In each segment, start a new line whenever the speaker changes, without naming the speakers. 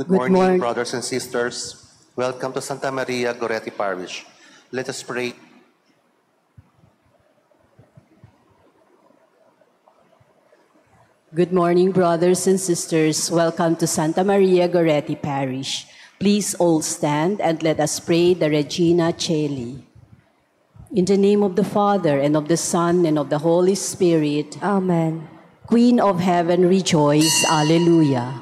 Good morning, brothers and sisters. Welcome to Santa Maria Goretti Parish. Let us pray.
Good morning, brothers and sisters. Welcome to Santa Maria Goretti Parish. Please all stand and let us pray the Regina Caeli. In the name of the Father, and of the Son, and of the Holy Spirit.
Amen.
Queen of heaven, rejoice. Alleluia.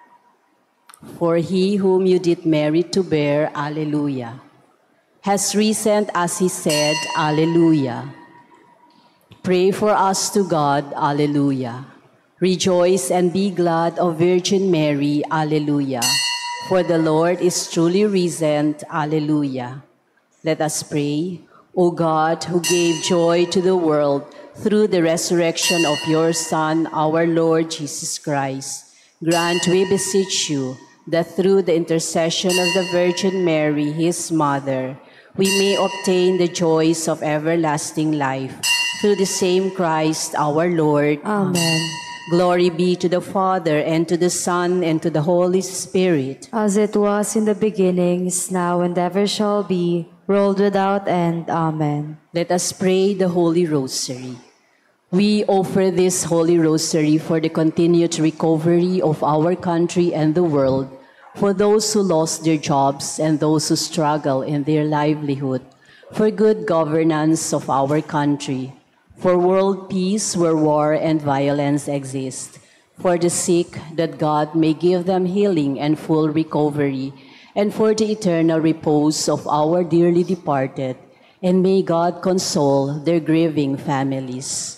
For he whom you did merit to bear, Alleluia, has risen as he said, Alleluia. Pray for us to God, Alleluia. Rejoice and be glad, O Virgin Mary, Alleluia. For the Lord is truly risen, Alleluia. Let us pray. O God, who gave joy to the world through the resurrection of your Son, our Lord Jesus Christ, grant, we beseech you, that through the intercession of the Virgin Mary, his mother, we may obtain the joys of everlasting life. Through the same Christ our Lord.
Amen.
Glory be to the Father, and to the Son, and to the Holy Spirit.
As it was in the beginning, is now, and ever shall be, world without end. Amen.
Let us pray the Holy Rosary. We offer this Holy Rosary for the continued recovery of our country and the world, for those who lost their jobs and those who struggle in their livelihood, for good governance of our country, for world peace where war and violence exist, for the sick, that God may give them healing and full recovery, and for the eternal repose of our dearly departed, and may God console their grieving families.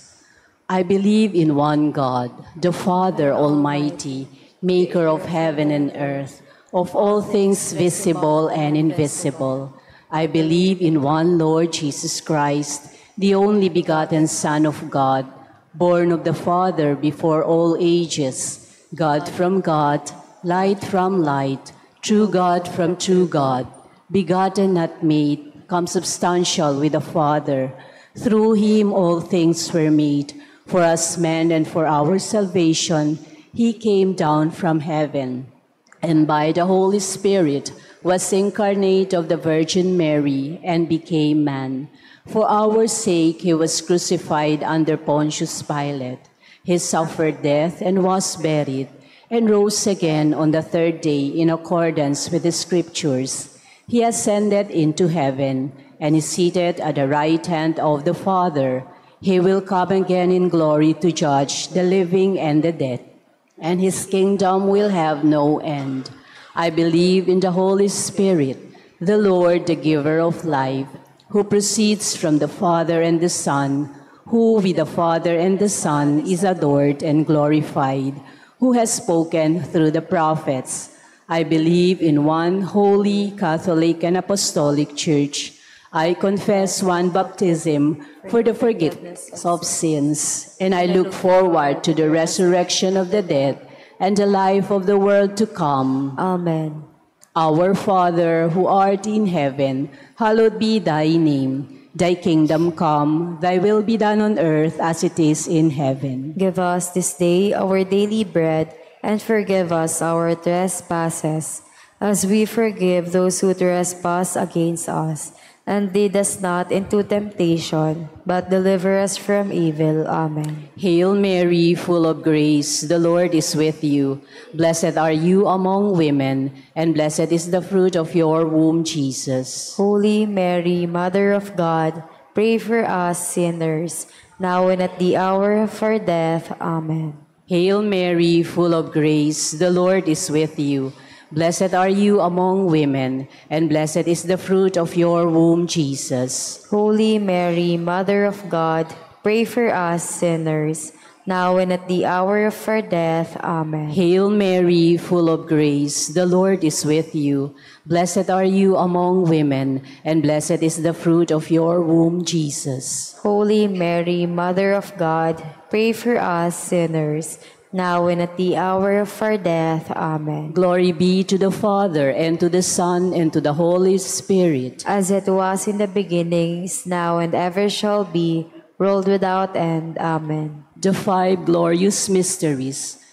I believe in one God, the Father Almighty, maker of heaven and earth, of all things visible and invisible. I believe in one Lord Jesus Christ, the only begotten Son of God, born of the Father before all ages, God from God, light from light, true God from true God, begotten not made, consubstantial with the Father. Through him all things were made. For us men and for our salvation, he came down from heaven, and by the Holy Spirit was incarnate of the Virgin Mary and became man. For our sake he was crucified under Pontius Pilate. He suffered death and was buried, and rose again on the third day in accordance with the Scriptures. He ascended into heaven, and is seated at the right hand of the Father. He will come again in glory to judge the living and the dead, and his kingdom will have no end. I believe in the Holy Spirit, the Lord, the giver of life, who proceeds from the Father and the Son, who with the Father and the Son is adored and glorified, who has spoken through the prophets. I believe in one holy, Catholic, and Apostolic Church. I confess one baptism for the forgiveness of sins, and I look forward to the resurrection of the dead and the life of the world to come.
Amen.
Our Father, who art in heaven, hallowed be thy name. Thy kingdom come, thy will be done on earth as it is in heaven.
Give us this day our daily bread, and forgive us our trespasses, as we forgive those who trespass against us. And lead us not into temptation, but deliver us from evil. Amen.
Hail Mary, full of grace, the Lord is with you. Blessed are you among women, and blessed is the fruit of your womb, Jesus.
Holy Mary, Mother of God, pray for us sinners, now and at the hour of our death. Amen.
Hail Mary, full of grace, the Lord is with you. Blessed are you among women, and blessed is the fruit of your womb, Jesus.
Holy Mary, Mother of God, pray for us sinners, now and at the hour of our death. Amen.
Hail Mary, full of grace, the Lord is with you. Blessed are you among women, and blessed is the fruit of your womb, Jesus.
Holy Mary, Mother of God, pray for us sinners, now and at the hour of our death. Amen.
Glory be to the Father, and to the Son, and to the Holy Spirit.
As it was in the beginning, is now, and ever shall be, world without end. Amen.
The five glorious mysteries.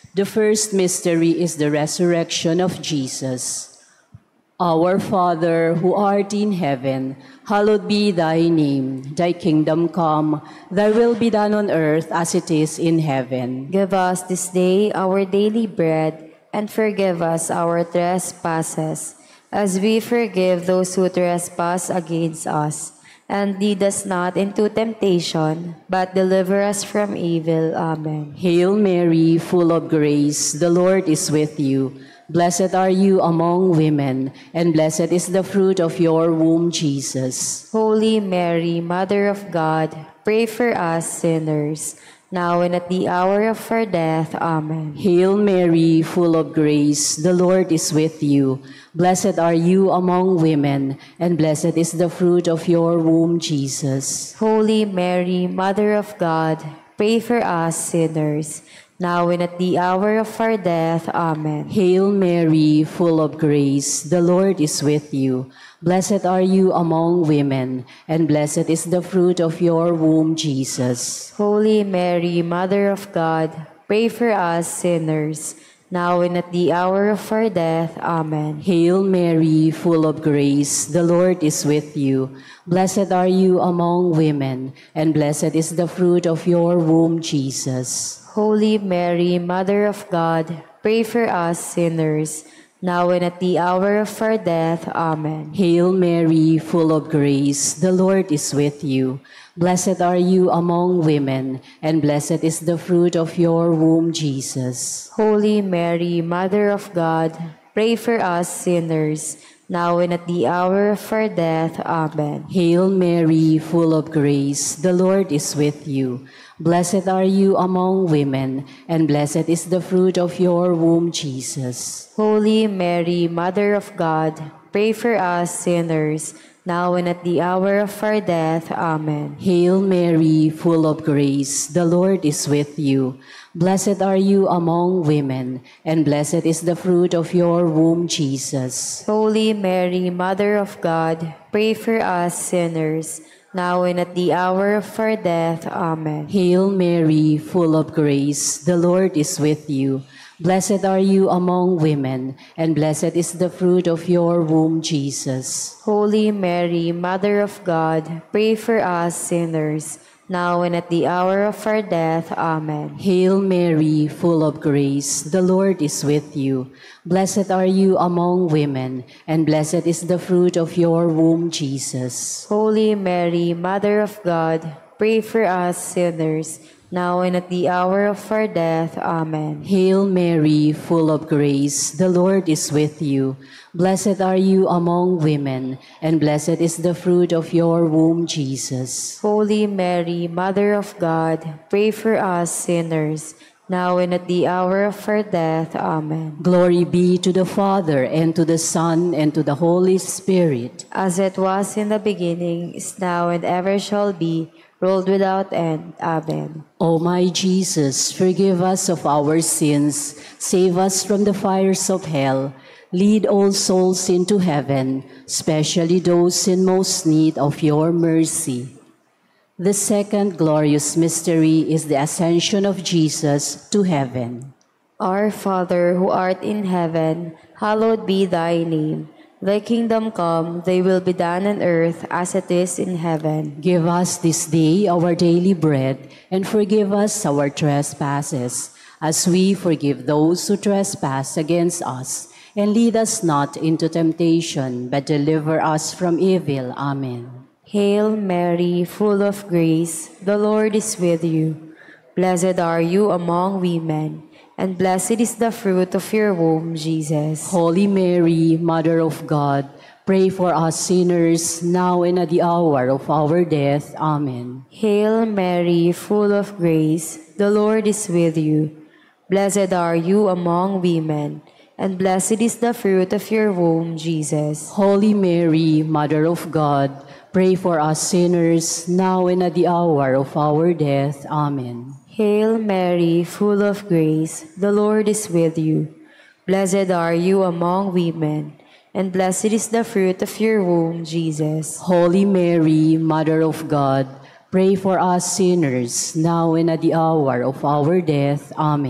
The first mystery is the resurrection of Jesus. Our Father, who art in heaven, hallowed be thy name. Thy kingdom come, thy will be done on earth as it is in heaven.
Give us this day our daily bread, and forgive us our trespasses, as we forgive those who trespass against us. And lead us not into temptation, but deliver us from evil. Amen.
Hail Mary, full of grace, the Lord is with you. Blessed are you among women, and blessed is the fruit of your womb, Jesus.
Holy Mary, Mother of God, pray for us sinners, now and at the hour of our death. Amen.
Hail Mary, full of grace, the Lord is with you. Blessed are you among women, and blessed is the fruit of your womb, Jesus.
Holy Mary, Mother of God, pray for us sinners, now and at the hour of our death. Amen.
Hail Mary, full of grace, the Lord is with you. Blessed are you among women, and blessed is the fruit of your womb, Jesus.
Holy Mary, Mother of God, pray for us sinners, now and at the hour of our death. Amen.
Hail Mary, full of grace, the Lord is with you. Blessed are you among women, and blessed is the fruit of your womb, Jesus.
Holy Mary, Mother of God, pray for us sinners, now and at the hour of our death. Amen.
Hail Mary, full of grace, the Lord is with you. Blessed are you among women, and blessed is the fruit of your womb, Jesus.
Holy Mary, Mother of God, pray for us sinners, now and at the hour of our death. Amen.
Hail Mary, full of grace, the Lord is with you. Blessed are you among women, and blessed is the fruit of your womb, Jesus.
Holy Mary, Mother of God, pray for us sinners, now and at the hour of our death. Amen.
Hail Mary, full of grace, the Lord is with you. Blessed are you among women, and blessed is the fruit of your womb, Jesus.
Holy Mary, Mother of God, pray for us sinners, now and at the hour of our death. Amen.
Hail Mary, full of grace, the Lord is with you. Blessed are you among women, and blessed is the fruit of your womb, Jesus.
Holy Mary, Mother of God, pray for us sinners, now and at the hour of our death. Amen.
Hail Mary, full of grace, the Lord is with you. Blessed are you among women, and blessed is the fruit of your womb, Jesus.
Holy Mary, Mother of God, pray for us sinners, now and at the hour of our death. Amen.
Hail Mary, full of grace, the Lord is with you. Blessed are you among women, and blessed is the fruit of your womb, Jesus.
Holy Mary, Mother of God, pray for us sinners, now and at the hour of our death. Amen.
Glory be to the Father, and to the Son, and to the Holy Spirit.
As it was in the beginning, is now, and ever shall be, world without end. Amen.
O my Jesus, forgive us of our sins, save us from the fires of hell, lead all souls into heaven, especially those in most need of your mercy. The second glorious mystery is the ascension of Jesus to heaven.
Our Father, who art in heaven, hallowed be thy name. Thy kingdom come, thy will be done on earth as it is in heaven.
Give us this day our daily bread, and forgive us our trespasses, as we forgive those who trespass against us. And lead us not into temptation, but deliver us from evil. Amen.
Hail Mary, full of grace, the Lord is with you. Blessed are you among women, and blessed is the fruit of your womb, Jesus.
Holy Mary, Mother of God, pray for us sinners, now and at the hour of our death. Amen.
Hail Mary, full of grace, the Lord is with you. Blessed are you among women, and blessed is the fruit of your womb, Jesus.
Holy Mary, Mother of God, pray for us sinners, now and at the hour of our death. Amen.
Hail Mary, full of grace, the Lord is with you. Blessed are you among women, and blessed is the fruit of your womb, Jesus.
Holy Mary, Mother of God, pray for us sinners, now and at the hour of our death. Amen.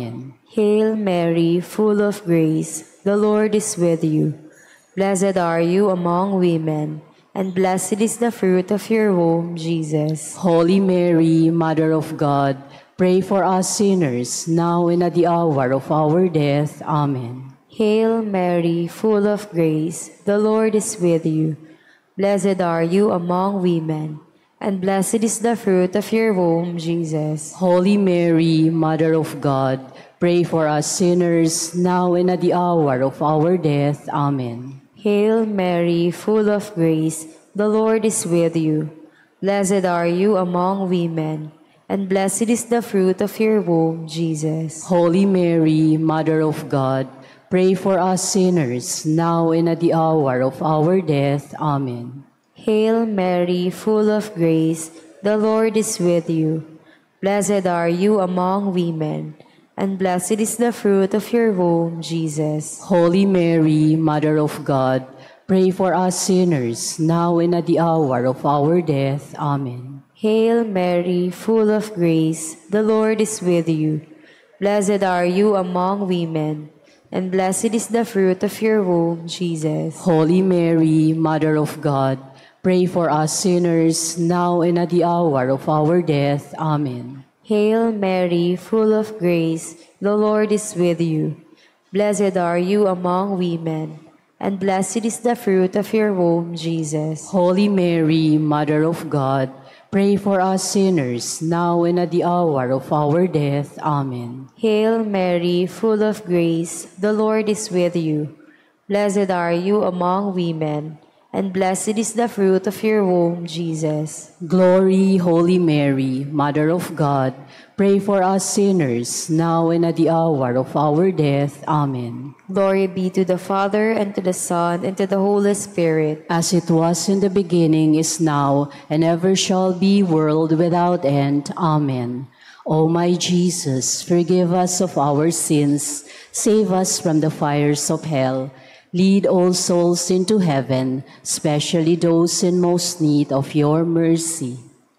Hail Mary, full of grace, the Lord is with you. Blessed are you among women, and blessed is the fruit of your womb, Jesus.
Holy Mary, Mother of God, pray for us sinners, now and at the hour of our death. Amen.
Hail Mary, full of grace, the Lord is with you. Blessed are you among women, and blessed is the fruit of your womb, Jesus.
Holy Mary, Mother of God, pray for us sinners, now and at the hour of our death. Amen.
Hail Mary, full of grace, the Lord is with you. Blessed are you among women, and blessed is the fruit of your womb, Jesus.
Holy Mary, Mother of God, pray for us sinners, now and at the hour of our death. Amen.
Hail Mary, full of grace, the Lord is with you. Blessed are you among women, and blessed is the fruit of your womb, Jesus.
Holy Mary, Mother of God, pray for us sinners, now and at the hour of our death. Amen.
Hail Mary, full of grace, the Lord is with you. Blessed are you among women, and blessed is the fruit of your womb, Jesus.
Holy Mary, Mother of God, pray for us sinners, now and at the hour of our death. Amen.
Hail Mary, full of grace, the Lord is with you. Blessed are you among women, and blessed is the fruit of your womb, Jesus.
Holy Mary, Mother of God, pray for us sinners, now and at the hour of our death. Amen.
Hail Mary, full of grace, the Lord is with you. Blessed are you among women, and blessed is the fruit of your womb, Jesus.
Glory, Holy Mary, Mother of God, pray for us sinners, now and at the hour of our death. Amen.
Glory be to the Father, and to the Son, and to the Holy Spirit.
As it was in the beginning, is now, and ever shall be, world without end. Amen. O my Jesus, forgive us of our sins, save us from the fires of hell. Lead all souls into heaven, especially those in most need of your mercy.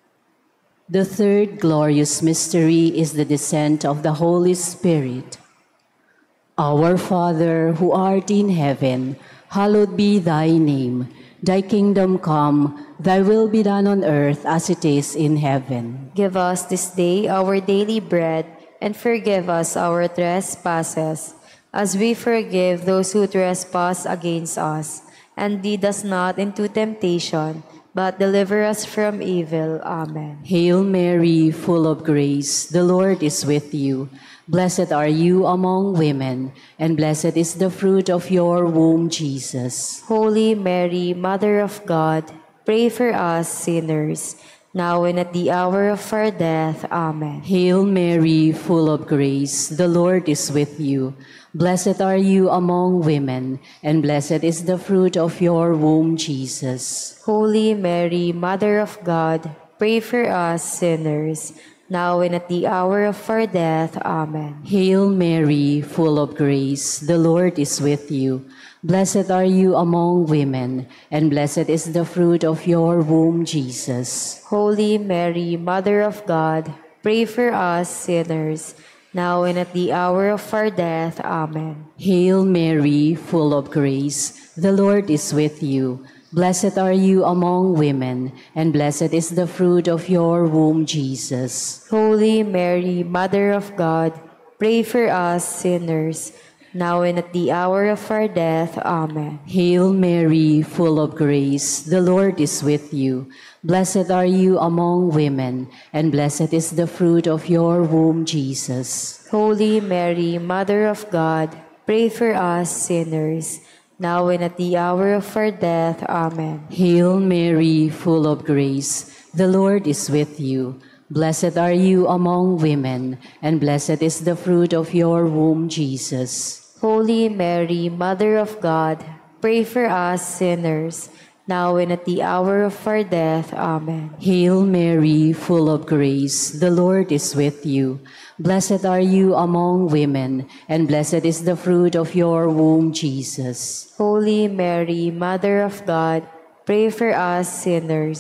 The third glorious mystery is the descent of the Holy Spirit. Our Father, who art in heaven, hallowed be thy name. Thy kingdom come, thy will be done on earth as it is in heaven.
Give us this day our daily bread, and forgive us our trespasses, as we forgive those who trespass against us. And lead us not into temptation, but deliver us from evil. Amen.
Hail Mary, full of grace, the Lord is with you. Blessed are you among women, and blessed is the fruit of your womb, Jesus.
Holy Mary, Mother of God, pray for us sinners, now and at the hour of our death. Amen.
Hail Mary, full of grace, the Lord is with you. Blessed are you among women, and blessed is the fruit of your womb, Jesus.
Holy Mary, Mother of God, pray for us sinners, now and at the hour of our death. Amen.
Hail Mary, full of grace, the Lord is with you. Blessed are you among women, and blessed is the fruit of your womb, Jesus.
Holy Mary, Mother of God, pray for us sinners, now and at the hour of our death. Amen.
Hail Mary, full of grace, the Lord is with you. Blessed are you among women, and blessed is the fruit of your womb, Jesus.
Holy Mary, Mother of God, pray for us sinners, now and at the hour of our death. Amen.
Hail Mary, full of grace, the Lord is with you. Blessed are you among women, and blessed is the fruit of your womb, Jesus.
Holy Mary, Mother of God, pray for us sinners, now and at the hour of our death. Amen.
Hail Mary, full of grace, the Lord is with you. Blessed are you among women, and blessed is the fruit of your womb, Jesus.
Holy Mary, Mother of God, pray for us sinners, now and at the hour of our death. Amen.
Hail Mary, full of grace, the Lord is with you. Blessed are you among women, and blessed is the fruit of your womb, Jesus.
Holy Mary, Mother of God, pray for us sinners,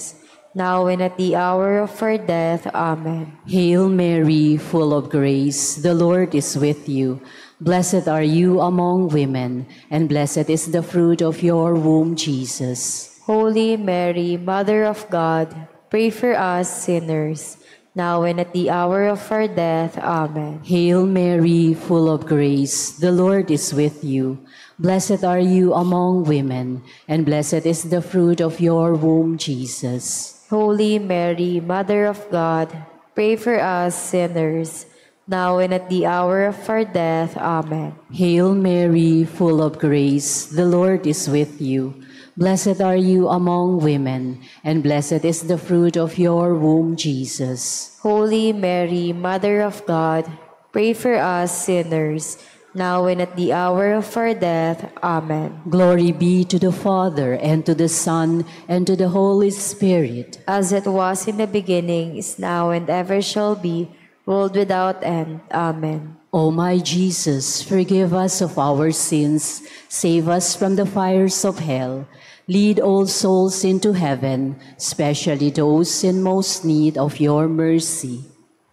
now and at the hour of our death. Amen.
Hail Mary, full of grace, the Lord is with you. Blessed are you among women, and blessed is the fruit of your womb, Jesus.
Holy Mary, Mother of God, pray for us sinners, now and at the hour of our death. Amen.
Hail Mary, full of grace, the Lord is with you. Blessed are you among women, and blessed is the fruit of your womb, Jesus.
Holy Mary, Mother of God, pray for us sinners, now and at the hour of our death. Amen.
Hail Mary, full of grace, the Lord is with you. Blessed are you among women, and blessed is the fruit of your womb, Jesus.
Holy Mary, Mother of God, pray for us sinners, now and at the hour of our death. Amen.
Glory be to the Father, and to the Son, and to the Holy Spirit.
As it was in the beginning, is now, and ever shall be, world without end. Amen.
O my Jesus, forgive us of our sins, save us from the fires of hell, lead all souls into heaven, especially those in most need of your mercy.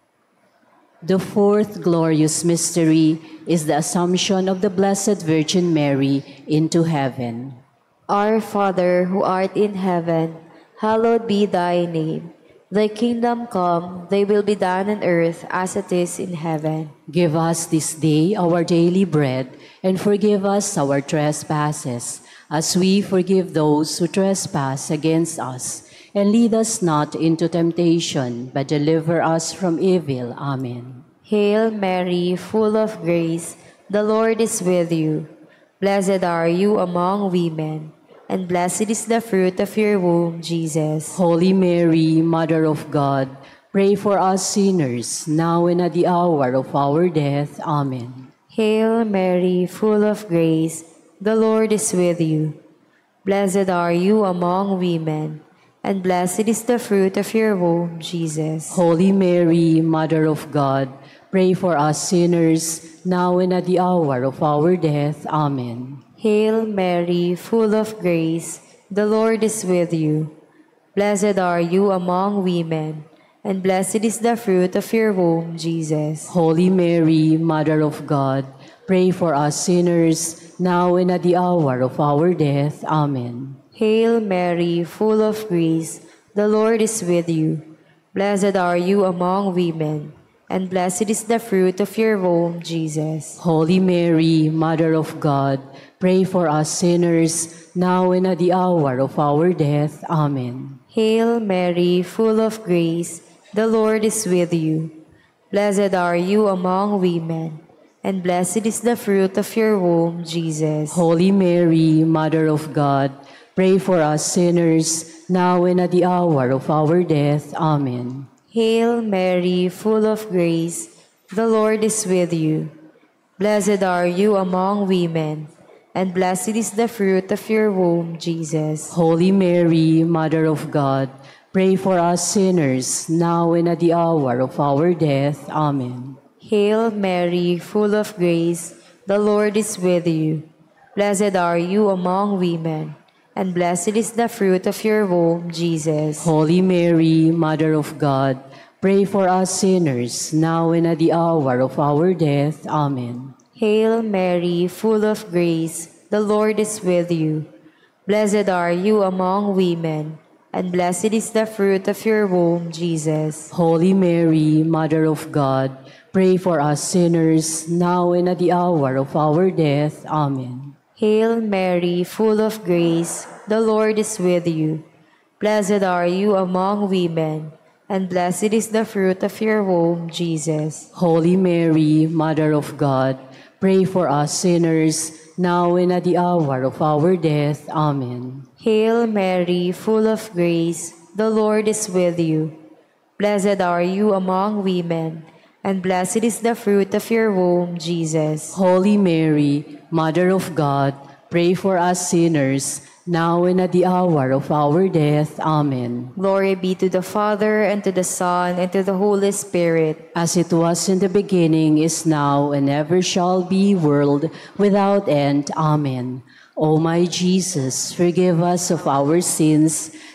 The fourth glorious mystery is the Assumption of the Blessed Virgin Mary into heaven.
Our Father, who art in heaven, hallowed be thy name. Thy kingdom come, thy will be done on earth as it is in heaven.
Give us this day our daily bread, and forgive us our trespasses, as we forgive those who trespass against us. And lead us not into temptation, but deliver us from evil. Amen.
Hail Mary, full of grace, the Lord is with you. Blessed are you among women, and blessed is the fruit of your womb, Jesus.
Holy Mary, Mother of God, pray for us sinners, now and at the hour of our death. Amen.
Hail Mary, full of grace, the Lord is with you. Blessed are you among women, and blessed is the fruit of your womb, Jesus.
Holy Mary, Mother of God, pray for us sinners, now and at the hour of our death. Amen.
Hail Mary, full of grace, the Lord is with you. Blessed are you among women, and blessed is the fruit of your womb, Jesus.
Holy Mary, Mother of God, pray for us sinners, now and at the hour of our death. Amen.
Hail Mary, full of grace, the Lord is with you. Blessed are you among women, and blessed is the fruit of your womb, Jesus.
Holy Mary, Mother of God, pray for us sinners, now and at the hour of our death. Amen.
Hail Mary, full of grace, the Lord is with you. Blessed are you among women, and blessed is the fruit of your womb, Jesus.
Holy Mary, Mother of God, pray for us sinners, now and at the hour of our death. Amen.
Hail Mary, full of grace, the Lord is with you. Blessed are you among women, and blessed is the fruit of your womb, Jesus.
Holy Mary, Mother of God, pray for us sinners, now and at the hour of our death. Amen.
Hail Mary, full of grace, the Lord is with you. Blessed are you among women, and blessed is the fruit of your womb, Jesus.
Holy Mary, Mother of God, pray for us sinners, now and at the hour of our death. Amen.
Hail Mary, full of grace, the Lord is with you. Blessed are you among women, and blessed is the fruit of your womb, Jesus.
Holy Mary, Mother of God, pray for us sinners, now and at the hour of our death. Amen.
Hail Mary, full of grace, the Lord is with you. Blessed are you among women, and blessed is the fruit of your womb, Jesus.
Holy Mary, Mother of God, pray for us sinners, now and at the hour of our death. Amen.
Hail Mary, full of grace, the Lord is with you. Blessed are you among women, and blessed is the fruit of your womb, Jesus.
Holy Mary, Mother of God, pray for us sinners, now and at the hour of our death. Amen.
Glory be to the Father, and to the Son, and to the Holy Spirit.
As it was in the beginning, is now, and ever shall be, world without end. Amen. O my Jesus, forgive us of our sins,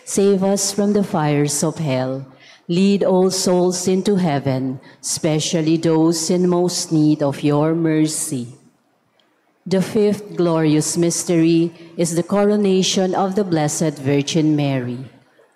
Save us from the fires of hell. Lead all souls into heaven, especially those in most need of your mercy. The fifth glorious mystery is the coronation of the Blessed Virgin Mary.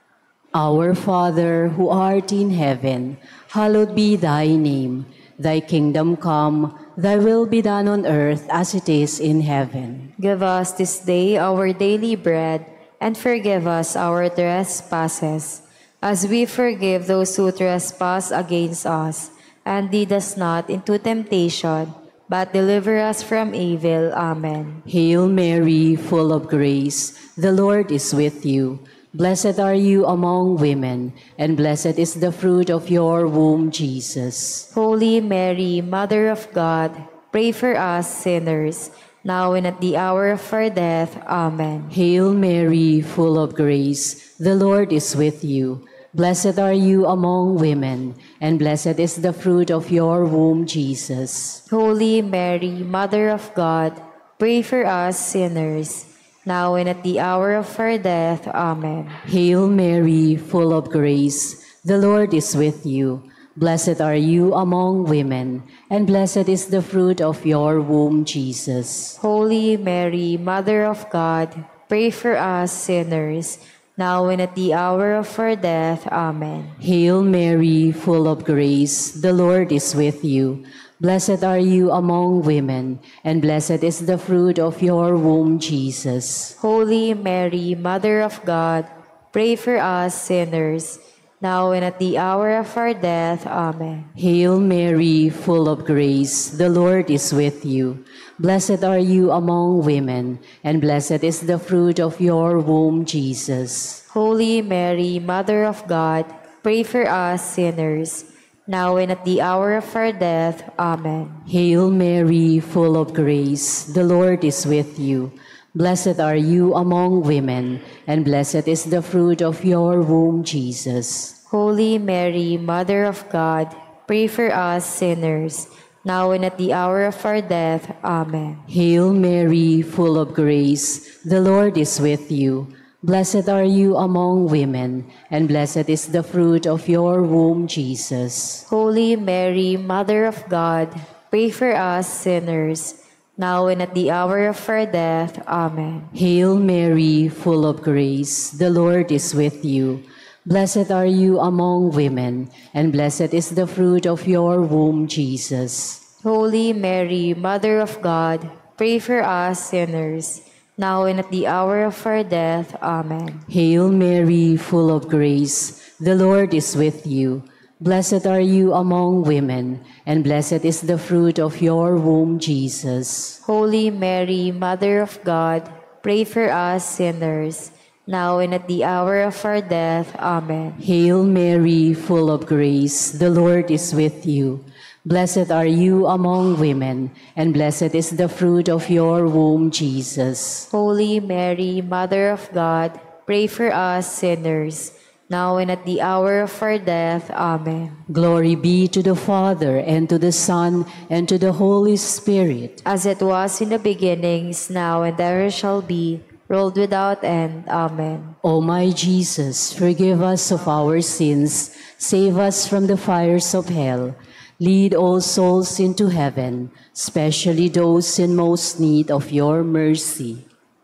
Our Father, who art in heaven, hallowed be thy name. Thy kingdom come, thy will be done on earth as it is in heaven.
Give us this day our daily bread, and forgive us our trespasses, as we forgive those who trespass against us. And lead us not into temptation, but deliver us from evil. Amen.
Hail Mary, full of grace, the Lord is with you. Blessed are you among women, and blessed is the fruit of your womb, Jesus.
Holy Mary, Mother of God, pray for us sinners, now and at the hour of our death. Amen.
Hail Mary, full of grace, the Lord is with you. Blessed are you among women, and blessed is the fruit of your womb, Jesus.
Holy Mary, Mother of God, pray for us sinners, now and at the hour of our death. Amen.
Hail Mary, full of grace, the Lord is with you. Blessed are you among women, and blessed is the fruit of your womb, Jesus.
Holy Mary, Mother of God, pray for us sinners, now and at the hour of our death. Amen.
Hail Mary, full of grace, the Lord is with you. Blessed are you among women, and blessed is the fruit of your womb, Jesus.
Holy Mary, Mother of God, pray for us sinners, now and at the hour of our death. Amen.
Hail Mary, full of grace, the Lord is with you. Blessed are you among women, and blessed is the fruit of your womb, Jesus.
Holy Mary, Mother of God, pray for us sinners, now and at the hour of our death. Amen.
Hail Mary, full of grace, the Lord is with you. Blessed are you among women, and blessed is the fruit of your womb, Jesus.
Holy Mary, Mother of God, pray for us sinners, now and at the hour of our death. Amen.
Hail Mary, full of grace, the Lord is with you. Blessed are you among women, and blessed is the fruit of your womb, Jesus.
Holy Mary, Mother of God, pray for us sinners, now and at the hour of our death. Amen.
Hail Mary, full of grace, the Lord is with you. Blessed are you among women, and blessed is the fruit of your womb, Jesus.
Holy Mary, Mother of God, pray for us sinners, now and at the hour of our death. Amen.
Hail Mary, full of grace, the Lord is with you. Blessed are you among women, and blessed is the fruit of your womb, Jesus.
Holy Mary, Mother of God, pray for us sinners, now and at the hour of our death. Amen.
Hail Mary, full of grace, the Lord is with you. Blessed are you among women, and blessed is the fruit of your womb, Jesus.
Holy Mary, Mother of God, pray for us sinners, now and at the hour of our death. Amen.
Glory be to the Father, and to the Son, and to the Holy Spirit.
As it was in the beginning, is now, and ever shall be, world without end. Amen.
O my Jesus, forgive us of our sins, save us from the fires of hell, lead all souls into heaven, especially those in most need of your mercy.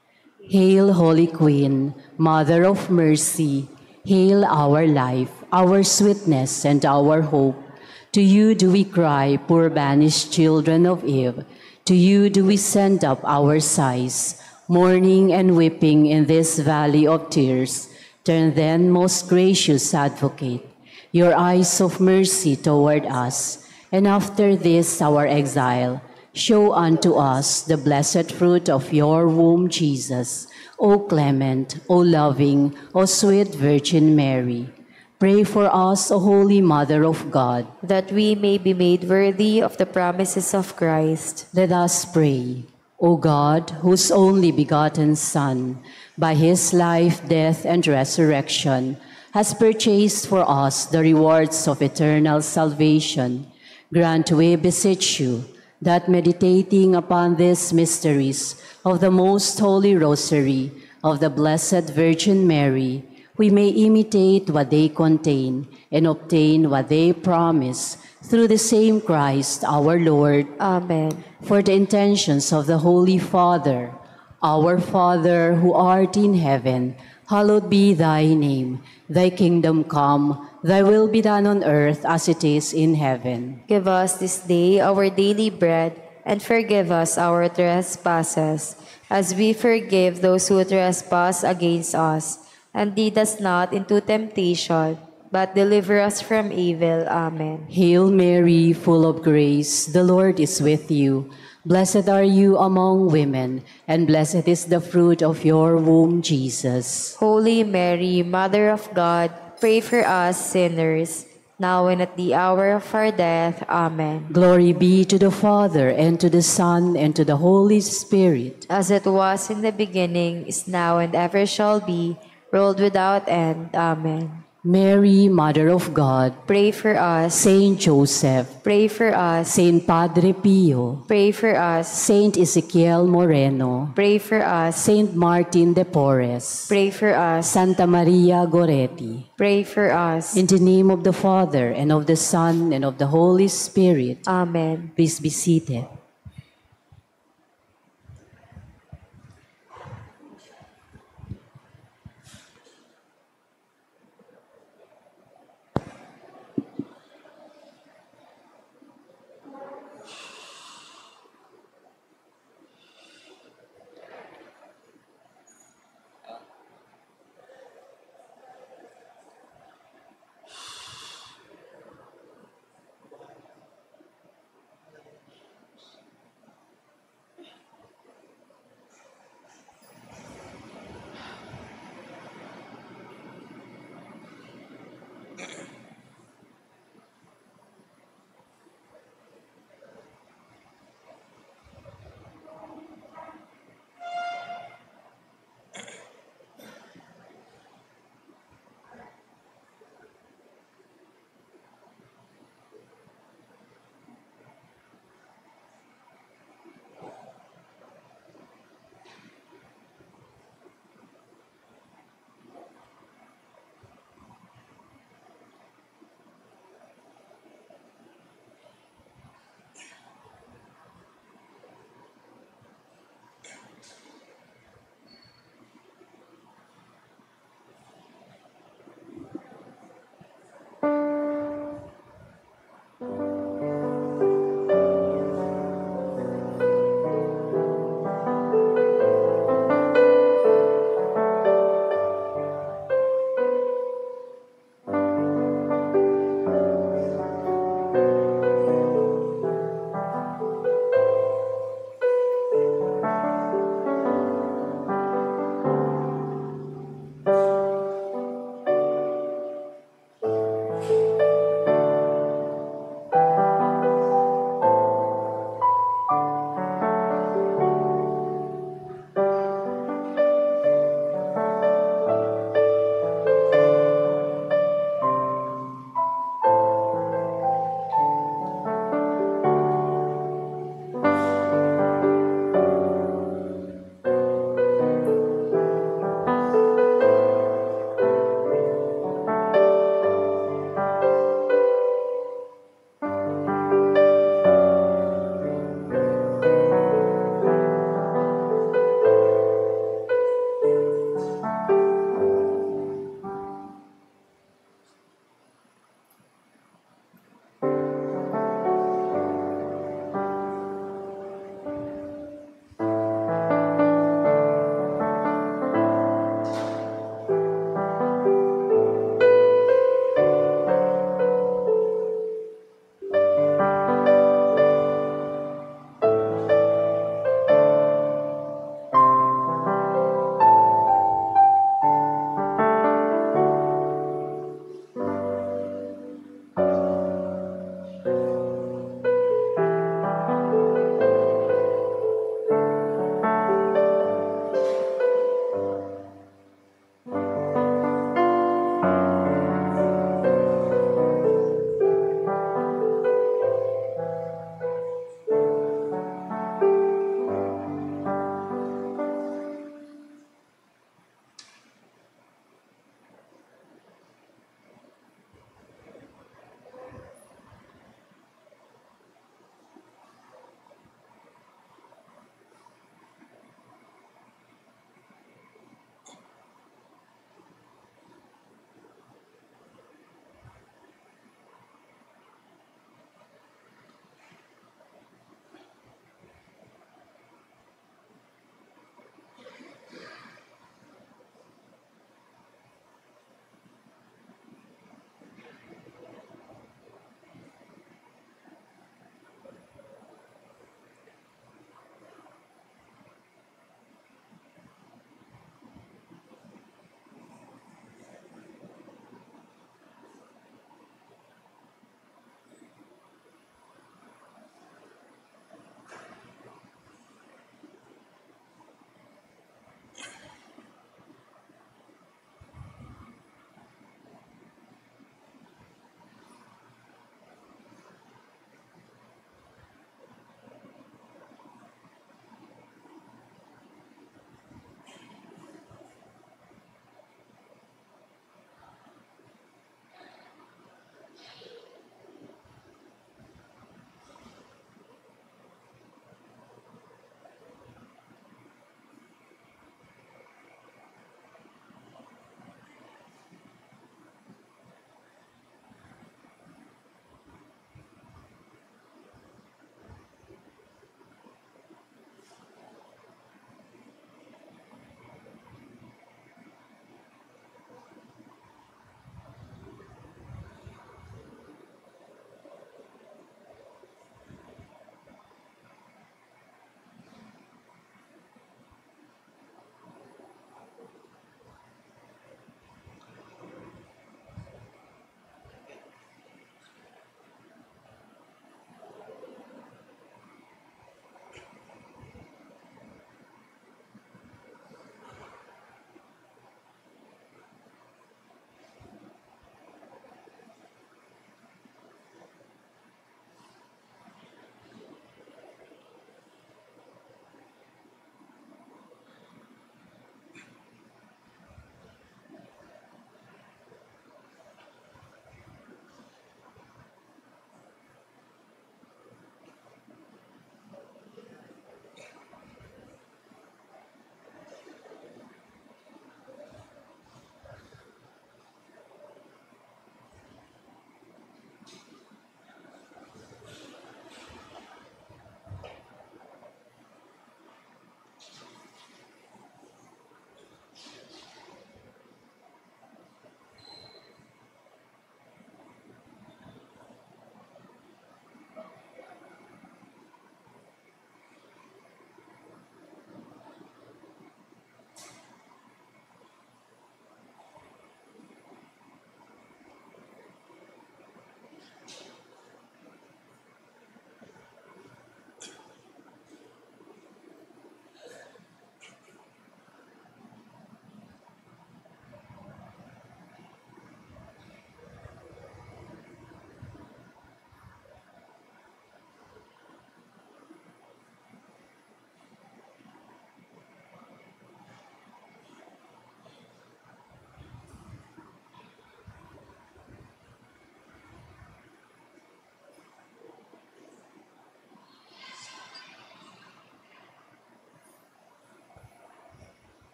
Hail, Holy Queen, Mother of Mercy, hail our life, our sweetness, and our hope. To you do we cry, poor banished children of Eve. To you do we send up our sighs, mourning and weeping in this valley of tears. Turn then, most gracious Advocate, your eyes of mercy toward us, and after this our exile, show unto us the blessed fruit of your womb, Jesus. O clement, O loving, O sweet Virgin Mary, pray for us, O Holy Mother of God,
that we may be made worthy of the promises of Christ.
Let us pray. O God, whose only begotten Son, by his life, death, and resurrection, has purchased for us the rewards of eternal salvation, grant, we beseech you, that meditating upon these mysteries of the most holy Rosary of the Blessed Virgin Mary, we may imitate what they contain and obtain what they promise through the same Christ our Lord.
Amen.
For the intentions of the Holy Father, our Father who art in heaven, hallowed be thy name. Thy kingdom come, thy will be done on earth as it is in heaven.
Give us this day our daily bread, and forgive us our trespasses, as we forgive those who trespass against us. And lead us not into temptation, but deliver us from evil. Amen.
Hail Mary, full of grace, the Lord is with you. Blessed are you among women, and blessed is the fruit of your womb, Jesus.
Holy Mary, Mother of God, pray for us sinners, now and at the hour of our death. Amen.
Glory be to the Father, and to the Son, and to the Holy Spirit.
As it was in the beginning, is now, and ever shall be, world without end. Amen.
Mary, Mother of God,
Pray for us.
Saint Joseph,
Pray for us.
Saint Padre Pio,
Pray for us.
Saint Ezekiel Moreno,
Pray for us.
Saint Martin de Porres,
Pray for us.
Santa Maria Goretti.
Pray for us.
In the name of the Father, and of the Son, and of the Holy Spirit.
Amen.
Please be seated.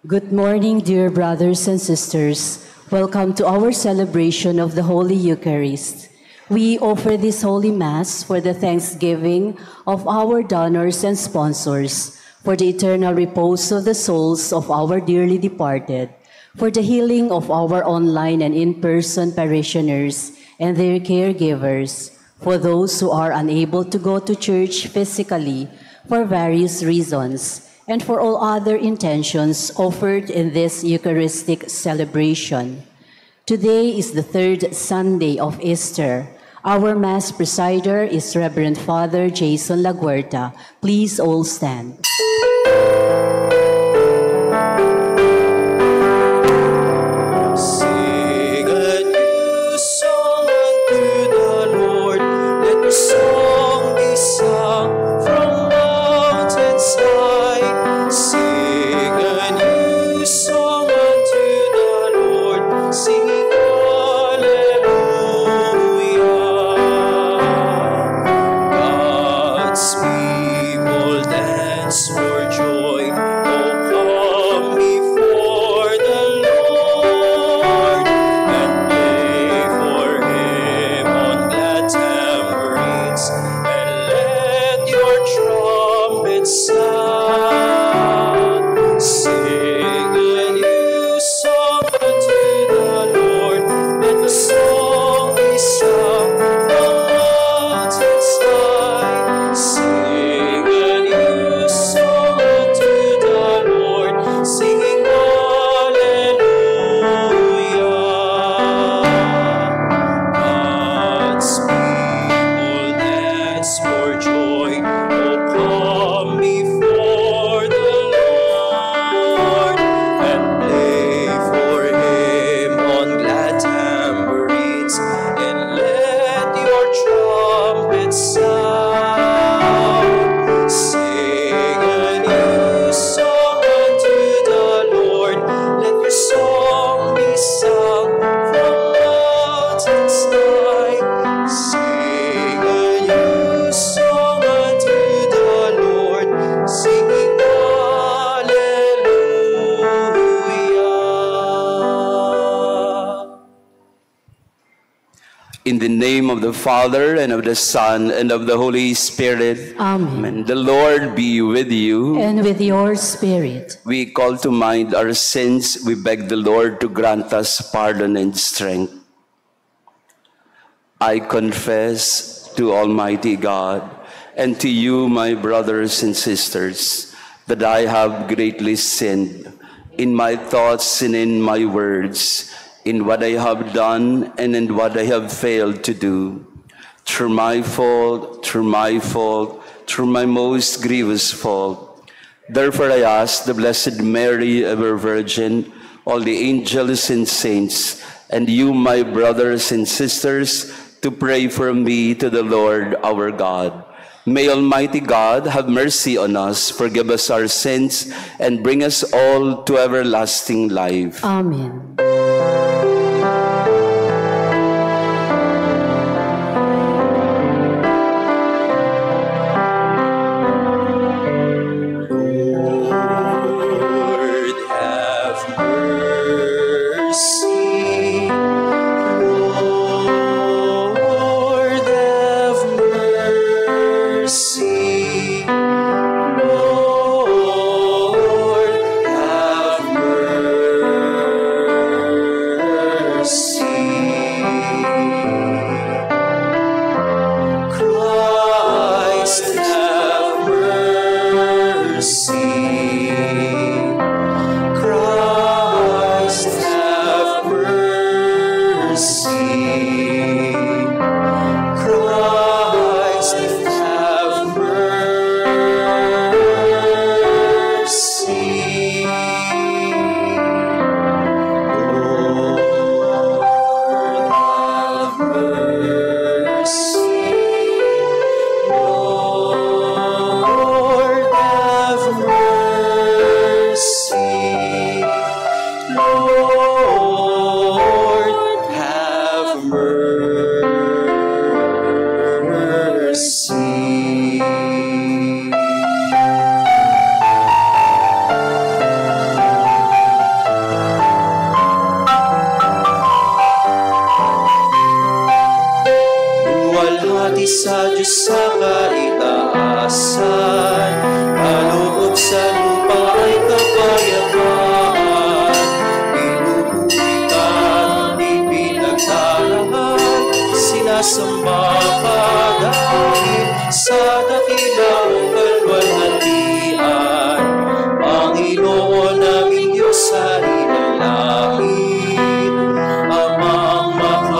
Good morning, dear brothers and sisters. Welcome to our celebration of the Holy Eucharist. We offer this Holy Mass for the thanksgiving of our donors and sponsors, for the eternal repose of the souls of our dearly departed, for the healing of our online and in-person parishioners and their caregivers, for those who are unable to go to church physically for various reasons, and for all other intentions offered in this Eucharistic celebration. Today is the third Sunday of Easter. Our Mass presider is Reverend Father Jason Laguerta. Please all stand.
Sing a new song unto the Lord. Let the song be sung from mountains high. Sing a new song unto the Lord. Singing hallelujah. God's people dance for joy. Oh, come before the Lord and play for Him on glad tambourines, and let your trumpets sound. Sing a new song unto the Lord. Let the song be sung from mountains high. Sing a new song unto the Lord, singing hallelujah. God's people dance for joy. Oh, come before the Lord and play for Him on glad tambourines, and let your trumpets sound. Sing a new song unto the Lord. Let your song be sung from mountains high. Sing a new song unto the Lord, singing hallelujah.
In the name of the Father, and of the Son, and of the Holy Spirit.
Amen.
The Lord be with you.
And with your spirit.
We call to mind our sins. We beg the Lord to grant us pardon and strength. I confess to Almighty God and to you, my brothers and sisters, that I have greatly sinned in my thoughts and in my words, in what I have done and in what I have failed to do. Through my fault, through my most grievous fault. Therefore I ask the Blessed Mary, ever Virgin, all the angels and saints, and you, my brothers and sisters, to pray for me to the Lord our God. May Almighty God have mercy on us, forgive us our sins, and bring us all to everlasting life.
Amen.
Lord, have mercy. Lord, have mercy. Lord, have mercy. Christ, have mercy. Christ, have mercy. Christ, have mercy. Lord, have mercy. Lord, have mercy. Lord, have mercy. sa Diyos sa kaitaasan, kaloob sa lupa ay kapayapaan. Pinupulit at di pinagtatangan, sinasamba ka dahil sa dakilang kalwalhatian. Panginoon naming Diyos sa inalangin, Amang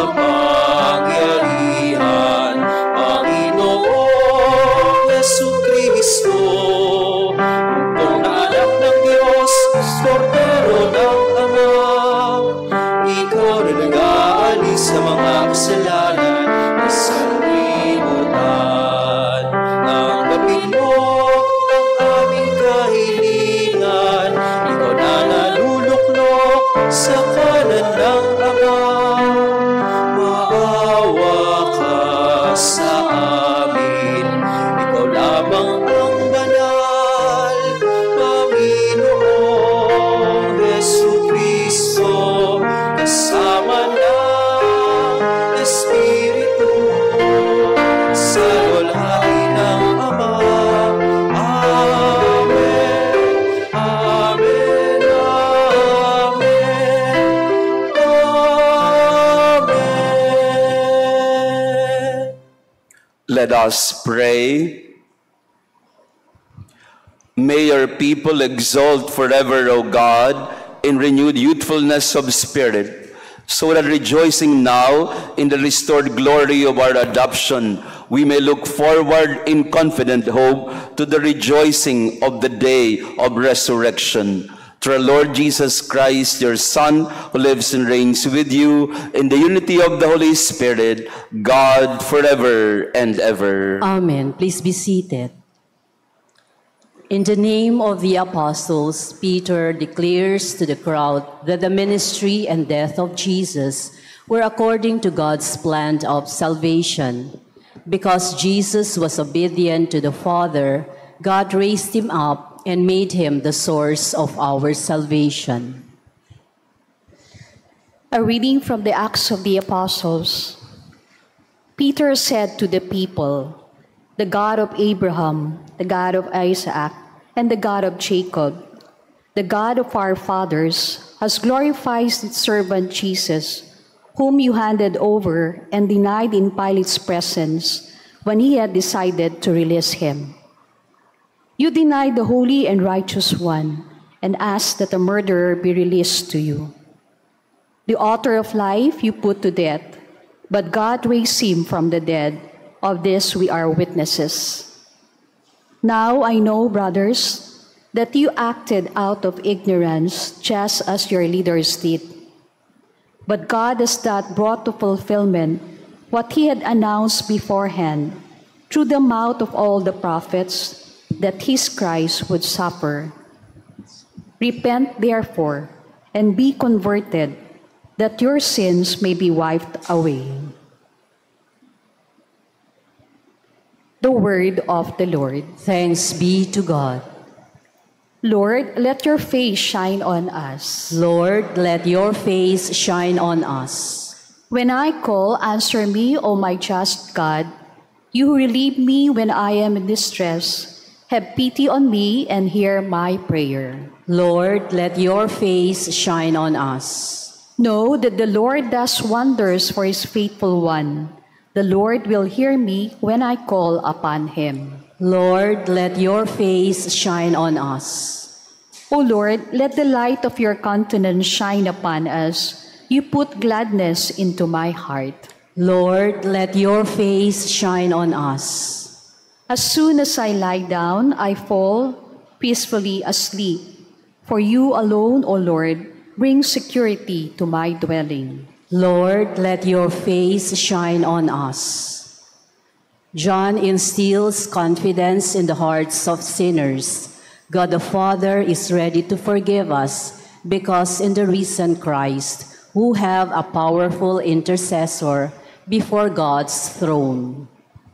makapangyarihan, Panginoong Jesucristo, bugtong na anak ng Diyos, Kordero ng Ama. Ikaw na nag-aalis sa mga kasalanan na sa libutan. Tanggapin mo ang aming kahilingan, ikaw na naluluklok sa kanan ng Ama. Maawa ka sa amin, ikaw lamang ang banal, Panginoong Jesucristo, kasama ng Espiritu, sa lulhati ng Ama. Amen, amen, amen.
Let us pray. May your people exult forever, O God, in renewed youthfulness of spirit, so that rejoicing now in the restored glory of our adoption, we may look forward in confident hope to the rejoicing of the day of resurrection. Through our Lord Jesus Christ, your Son, who lives and reigns with you in the unity of the Holy Spirit, God forever and ever.
Amen. Please be seated. In the name of the apostles, Peter declares to the crowd that the ministry and death of Jesus were according to God's plan of salvation. Because Jesus was obedient to the Father, God raised him up and made him the source of our salvation.
A reading from the Acts of the Apostles. Peter said to the people, "The God of Abraham, the God of Isaac, and the God of Jacob, the God of our fathers, has glorified his servant Jesus, whom you handed over and denied in Pilate's presence when he had decided to release him. You denied the Holy and Righteous One and asked that a murderer be released to you. The author of life you put to death, but God raised him from the dead. Of this we are witnesses. Now I know, brothers, that you acted out of ignorance just as your leaders did. But God has not brought to fulfillment what he had announced beforehand through the mouth of all the prophets, that his Christ would suffer. Repent, therefore, and be converted, that your sins may be wiped away." The word of the Lord.
Thanks be to God.
Lord, let your face shine on us.
Lord, let your face shine on us.
When I call, answer me, O my just God. You who relieve me when I am in distress, have pity on me and hear my prayer.
Lord, let your face shine on us.
Know that the Lord does wonders for his faithful one. The Lord will hear me when I call upon him.
Lord, let your face shine on us.
O Lord, let the light of your countenance shine upon us. You put gladness into my heart.
Lord, let your face shine on us.
As soon as I lie down, I fall peacefully asleep. For you alone, O Lord, bring security to my dwelling.
Lord, let your face shine on us. John instills confidence in the hearts of sinners. God the Father is ready to forgive us because in the risen Christ, who have a powerful intercessor before God's throne.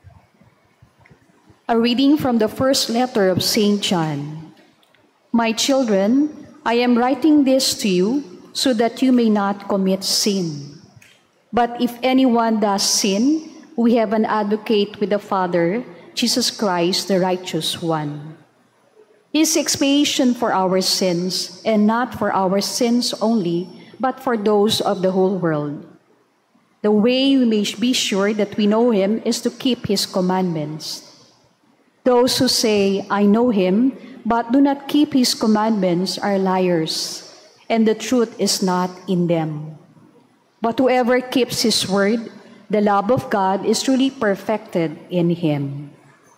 A reading from the first letter of St. John. My children, I am writing this to you so that you may not commit sin. But if anyone does sin, we have an advocate with the Father, Jesus Christ, the righteous one. His expiation for our sins, and not for our sins only, but for those of the whole world. The way we may be sure that we know him is to keep his commandments. Those who say, I know him, but do not keep his commandments are liars, and the truth is not in them. But whoever keeps his word, the love of God is truly perfected in him.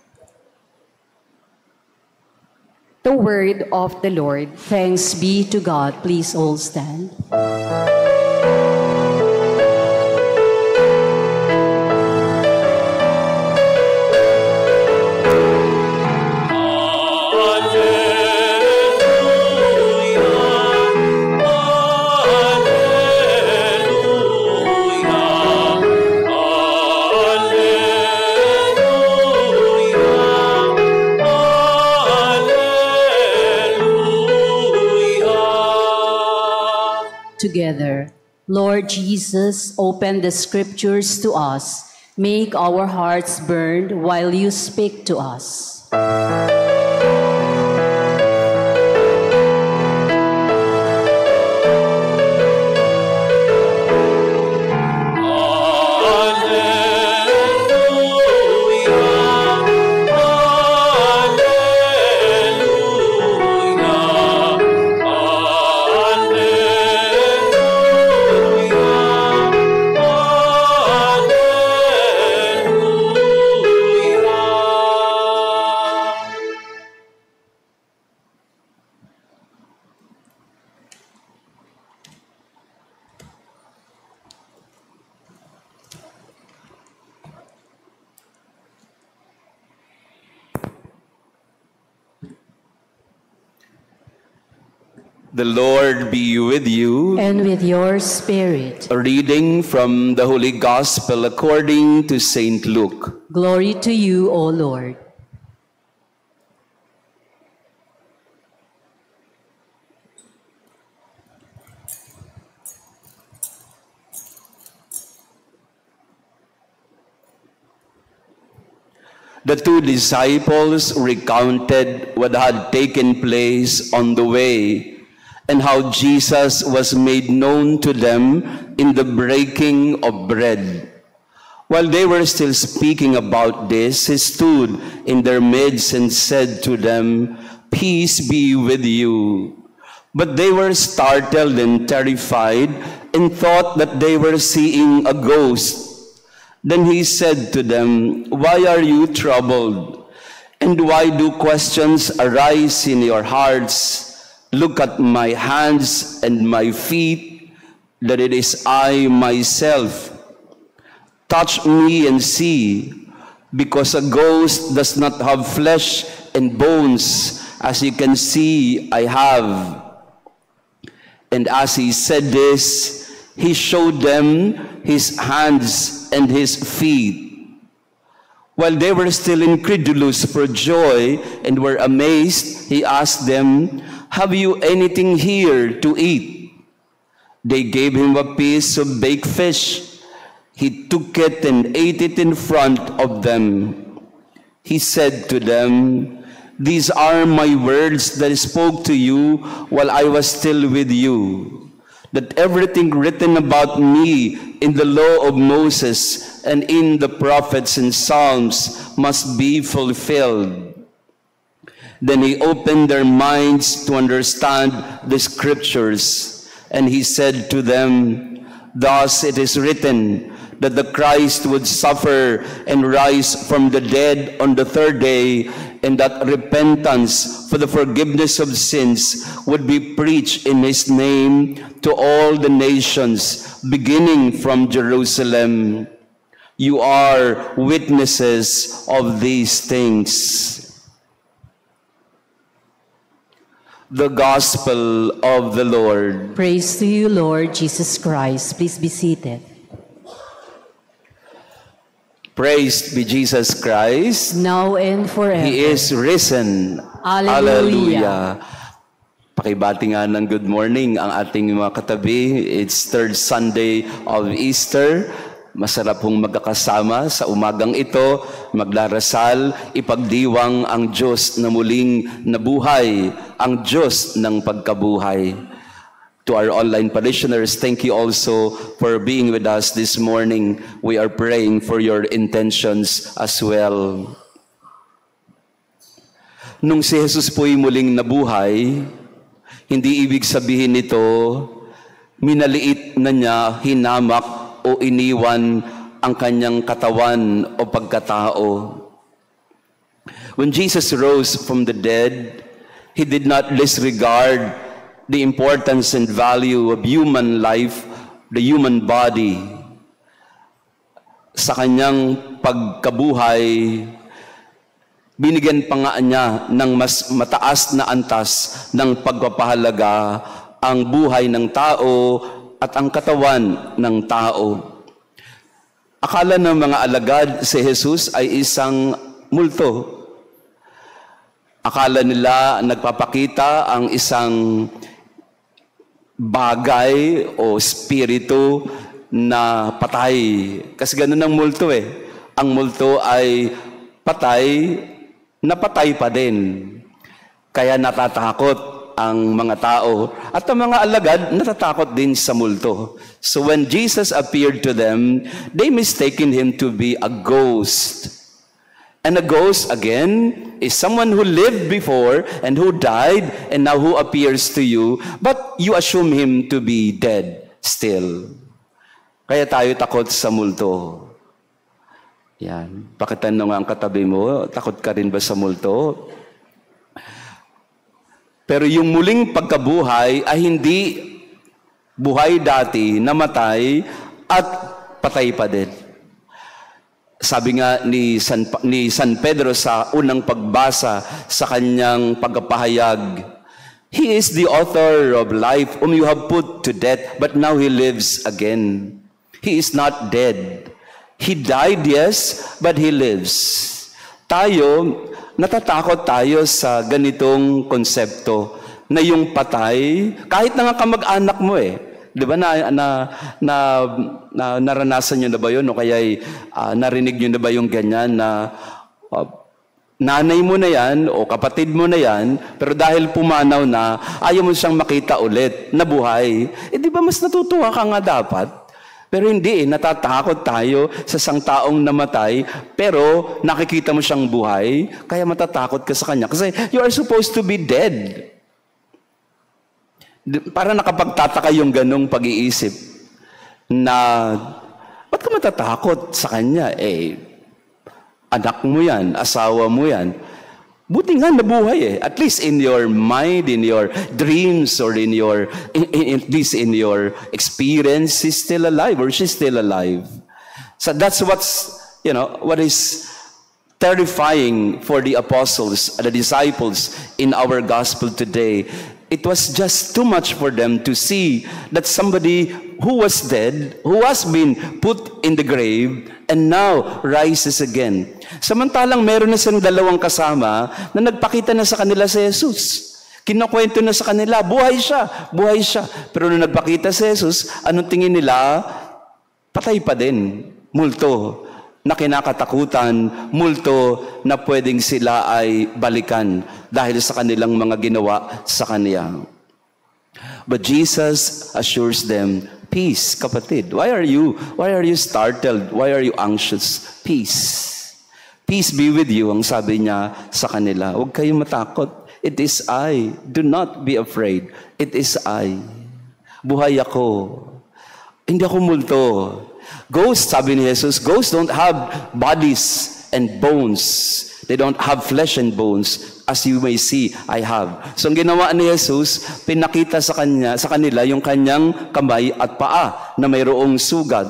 The word of the Lord.
Thanks be to God. Please all stand. Together, Lord Jesus, open the scriptures to us. Make our hearts burn while you speak to us.
The Lord be with you.
And with your spirit.
A reading from the Holy Gospel according to St. Luke.
Glory to you, O Lord.
The two disciples recounted what had taken place on the way and how Jesus was made known to them in the breaking of bread. While they were still speaking about this, he stood in their midst and said to them, "Peace be with you." But they were startled and terrified and thought that they were seeing a ghost. Then he said to them, "Why are you troubled? And why do questions arise in your hearts? Look at my hands and my feet, that it is I myself. Touch me and see, because a ghost does not have flesh and bones, as you can see I have." And as he said this, he showed them his hands and his feet. While they were still incredulous for joy and were amazed, he asked them, "Have you anything here to eat?" They gave him a piece of baked fish. He took it and ate it in front of them. He said to them, "These are my words that I spoke to you while I was still with you, that everything written about me in the law of Moses and in the prophets and Psalms must be fulfilled." Then he opened their minds to understand the scriptures, and he said to them, "Thus it is written, that the Christ would suffer and rise from the dead on the third day, and that repentance for the forgiveness of sins would be preached in his name to all the nations, beginning from Jerusalem. You are witnesses of these things." The Gospel of the Lord.
Praise to you, Lord Jesus Christ. Please be seated.
Praised be Jesus Christ.
Now and forever.
He is risen.
Alleluia.
Pakibati nga ng good morning ang ating mga katabi. It's third Sunday of Easter. Masarap hong magkakasama sa umagang ito, magdarasal, ipagdiwang ang Diyos na muling nabuhay, ang Diyos ng pagkabuhay. To our online parishioners, thank you also for being with us this morning. We are praying for your intentions as well. Nung si Jesus po'y muling nabuhay, hindi ibig sabihin nito, minaliit na niya, hinamak, o iniwan ang kanyang katawan o pagkatao. When Jesus rose from the dead, He did not disregard the importance and value of human life, the human body. Sa kanyang pagkabuhay, binigyan pa nga niya ng mas mataas na antas ng pagpapahalaga ang buhay ng tao at ang katawan ng tao. Akala ng mga alagad si Jesus ay isang multo. Akala nila nagpapakita ang isang bagay o spirito na patay. Kasi ganun ang multo eh. Ang multo ay patay na patay pa din. Kaya natatakot ang mga tao. At ang mga alagad, natatakot din sa multo. So when Jesus appeared to them, they mistaken Him to be a ghost. And a ghost, again, is someone who lived before and who died and now who appears to you, but you assume him to be dead still. Kaya tayo takot sa multo. Yan. Pakitanong ang katabi mo, takot ka rin ba sa multo? Pero yung muling pagkabuhay ay hindi buhay dati, namatay, at patay pa din. Sabi nga ni San Pedro sa unang pagbasa sa kanyang pagpapahayag, He is the author of life whom you have put to death, but now He lives again. He is not dead. He died, yes, but He lives. Tayo, natatakot tayo sa ganitong konsepto na yung patay, kahit na nga kamag-anak mo eh. Di ba naranasan nyo na ba yun? O kaya narinig nyo na ba yung ganyan na nanay mo na yan o kapatid mo na yan, pero dahil pumanaw na, ayaw mo siyang makita ulit na buhay. Eh di ba mas natutuwa ka nga dapat? Pero hindi, natatakot tayo sa isang taong namatay, pero nakikita mo siyang buhay, kaya matatakot ka sa kanya. Kasi you are supposed to be dead. Para nakapagtataka yung ganong pag-iisip na, ba't ka matatakot sa kanya? Eh, anak mo yan, asawa mo yan. Buti nga nabuhay eh. At least in your mind, in your dreams, or in at least in your experience, he's still alive or she's still alive. So that's what is terrifying for the apostles, the disciples in our gospel today. It was just too much for them to see that somebody who was dead, who has been put in the grave, and now rises again. Samantalang meron na silang dalawang kasama na nagpakita na sa kanila si Jesus. Kinakwento na sa kanila, buhay siya, buhay siya. Pero nung nagpakita si Jesus, anong tingin nila? Patay pa din, multo na kinakatakutan, multo na pwedeng sila ay balikan dahil sa kanilang mga ginawa sa Kanya. But Jesus assures them, peace, kapatid. Why are you startled? Why are you anxious? Peace. Peace be with you, ang sabi niya sa kanila. Huwag kayong matakot. It is I. Do not be afraid. It is I. Buhay ako. Hindi ako multo. Ghosts, sabi ni Jesus, ghosts don't have bodies and bones. They don't have flesh and bones. As you may see, I have. So ang ginawa ni Jesus, pinakita sa kanila yung kanyang kamay at paa na mayroong sugat.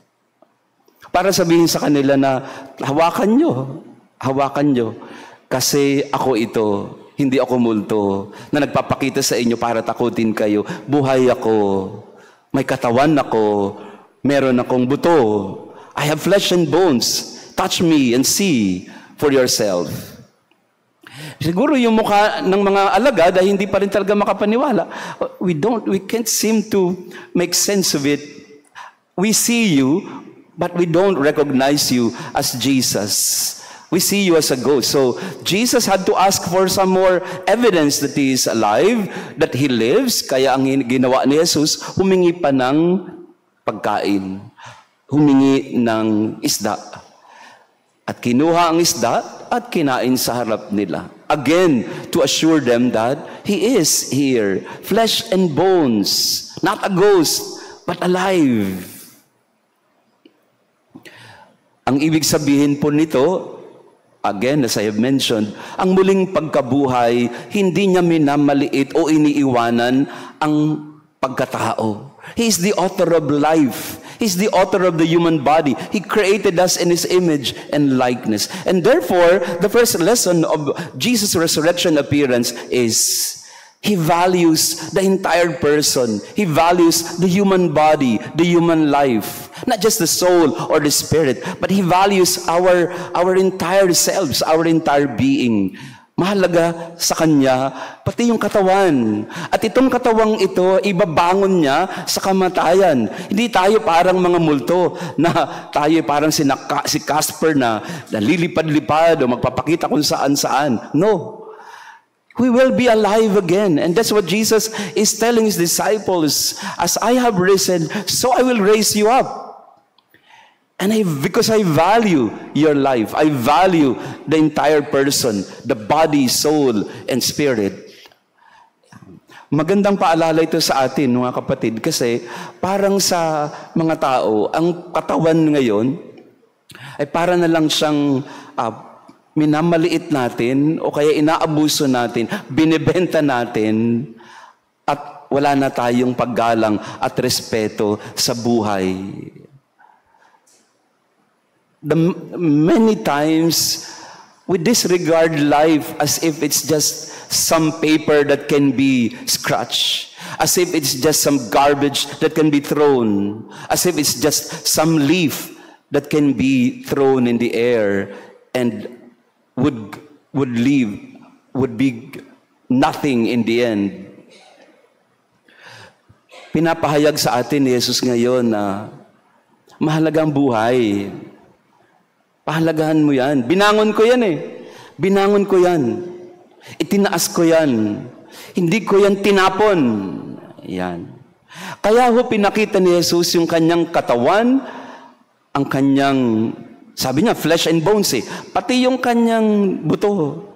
Para sabihin sa kanila na, hawakan nyo. Kasi ako ito, hindi ako multo, na nagpapakita sa inyo para takutin kayo. Buhay ako, may katawan ako, meron akong buto. I have flesh and bones. Touch me and see for yourself. Siguro yung mukha ng mga alagad ay hindi pa rin talaga makapaniwala. We can't seem to make sense of it. We see you, but we don't recognize you as Jesus. We see you as a ghost. So Jesus had to ask for some more evidence that He is alive, that He lives. Kaya ang ginawa ni Jesus, humingi pa ng pagkain. Humingi ng isda. At kinuha ang isda at kinain sa harap nila. Again, to assure them that He is here. Flesh and bones. Not a ghost, but alive. Ang ibig sabihin po nito, again, as I have mentioned, ang muling pagkabuhay, hindi niya minamaliit o iniiwanan ang pagkatao. He is the author of life. He is the author of the human body. He created us in His image and likeness. And therefore, the first lesson of Jesus' resurrection appearance is He values the entire person. He values the human body, the human life. Not just the soul or the spirit, but He values our entire selves, our entire being. Mahalaga sa Kanya, pati yung katawan. At itong katawang ito, ibabangon niya sa kamatayan. Hindi tayo parang mga multo, na tayo parang si Casper na lilipad-lipad o magpapakita kung saan-saan. No. We will be alive again. And that's what Jesus is telling His disciples. As I have risen, so I will raise you up. And because I value your life, I value the entire person, the body, soul, and spirit. Magandang paalala ito sa atin, mga kapatid, kasi parang sa mga tao, ang katawan ngayon ay para na lang siyang minamaliit natin o kaya inaabuso natin, binibenta natin, at wala na tayong paggalang at respeto sa buhay. Many times, we disregard life as if it's just some paper that can be scratched, as if it's just some garbage that can be thrown, as if it's just some leaf that can be thrown in the air and would be nothing in the end. Pinapahayag sa atin ni Jesus ngayon na mahalagang buhay. Pahalagahan mo yan. Binangon ko yan eh. Binangon ko yan. Itinaas ko yan. Hindi ko yan tinapon. Yan. Kaya ho pinakita ni Jesus yung kanyang katawan, ang kanyang, sabi niya, flesh and bones eh. Pati yung kanyang buto,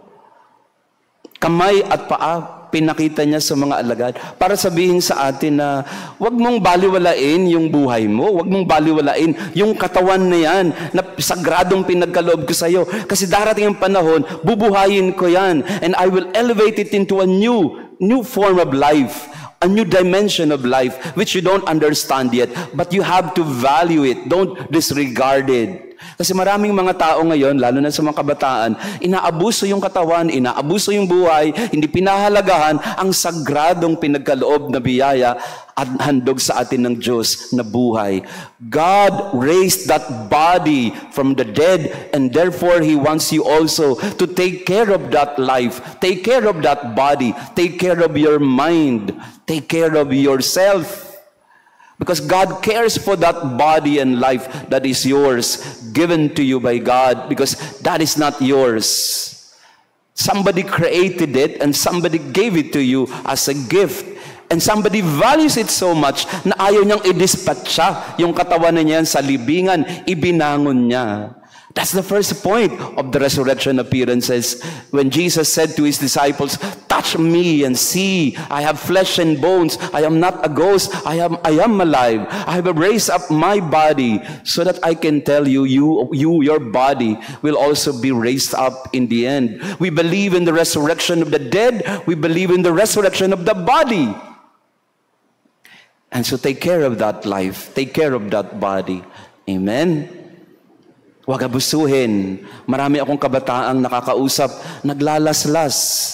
kamay at paa, pinakita niya sa mga alagad para sabihin sa atin na wag mong baliwalain yung buhay mo, wag mong baliwalain yung katawan na yan na sagradong pinagkaloob ko sa iyo, kasi darating ang panahon, bubuhayin ko yan, and I will elevate it into a new form of life, a new dimension of life which you don't understand yet, but you have to value it. Don't disregard it. Kasi maraming mga tao ngayon, lalo na sa mga kabataan, inaabuso yung katawan, inaabuso yung buhay, hindi pinahalagahan ang sagradong pinagkaloob na biyaya at handog sa atin ng Diyos na buhay. God raised that body from the dead, and therefore He wants you also to take care of that life, take care of that body, take care of your mind, take care of yourself. Because God cares for that body and life that is yours, given to you by God, because that is not yours. Somebody created it and somebody gave it to you as a gift. And somebody values it so much na ayaw niyang i-dispatcha yung katawan niya sa libingan, ibinangon niya. That's the first point of the resurrection appearances. When Jesus said to His disciples, touch me and see, I have flesh and bones, I am not a ghost, I am alive, I have raised up my body so that I can tell you, your body will also be raised up in the end. We believe in the resurrection of the dead, we believe in the resurrection of the body. And so take care of that life, take care of that body. Amen? Huwag abusuhin. Marami akong kabataang nakakausap, naglalaslas.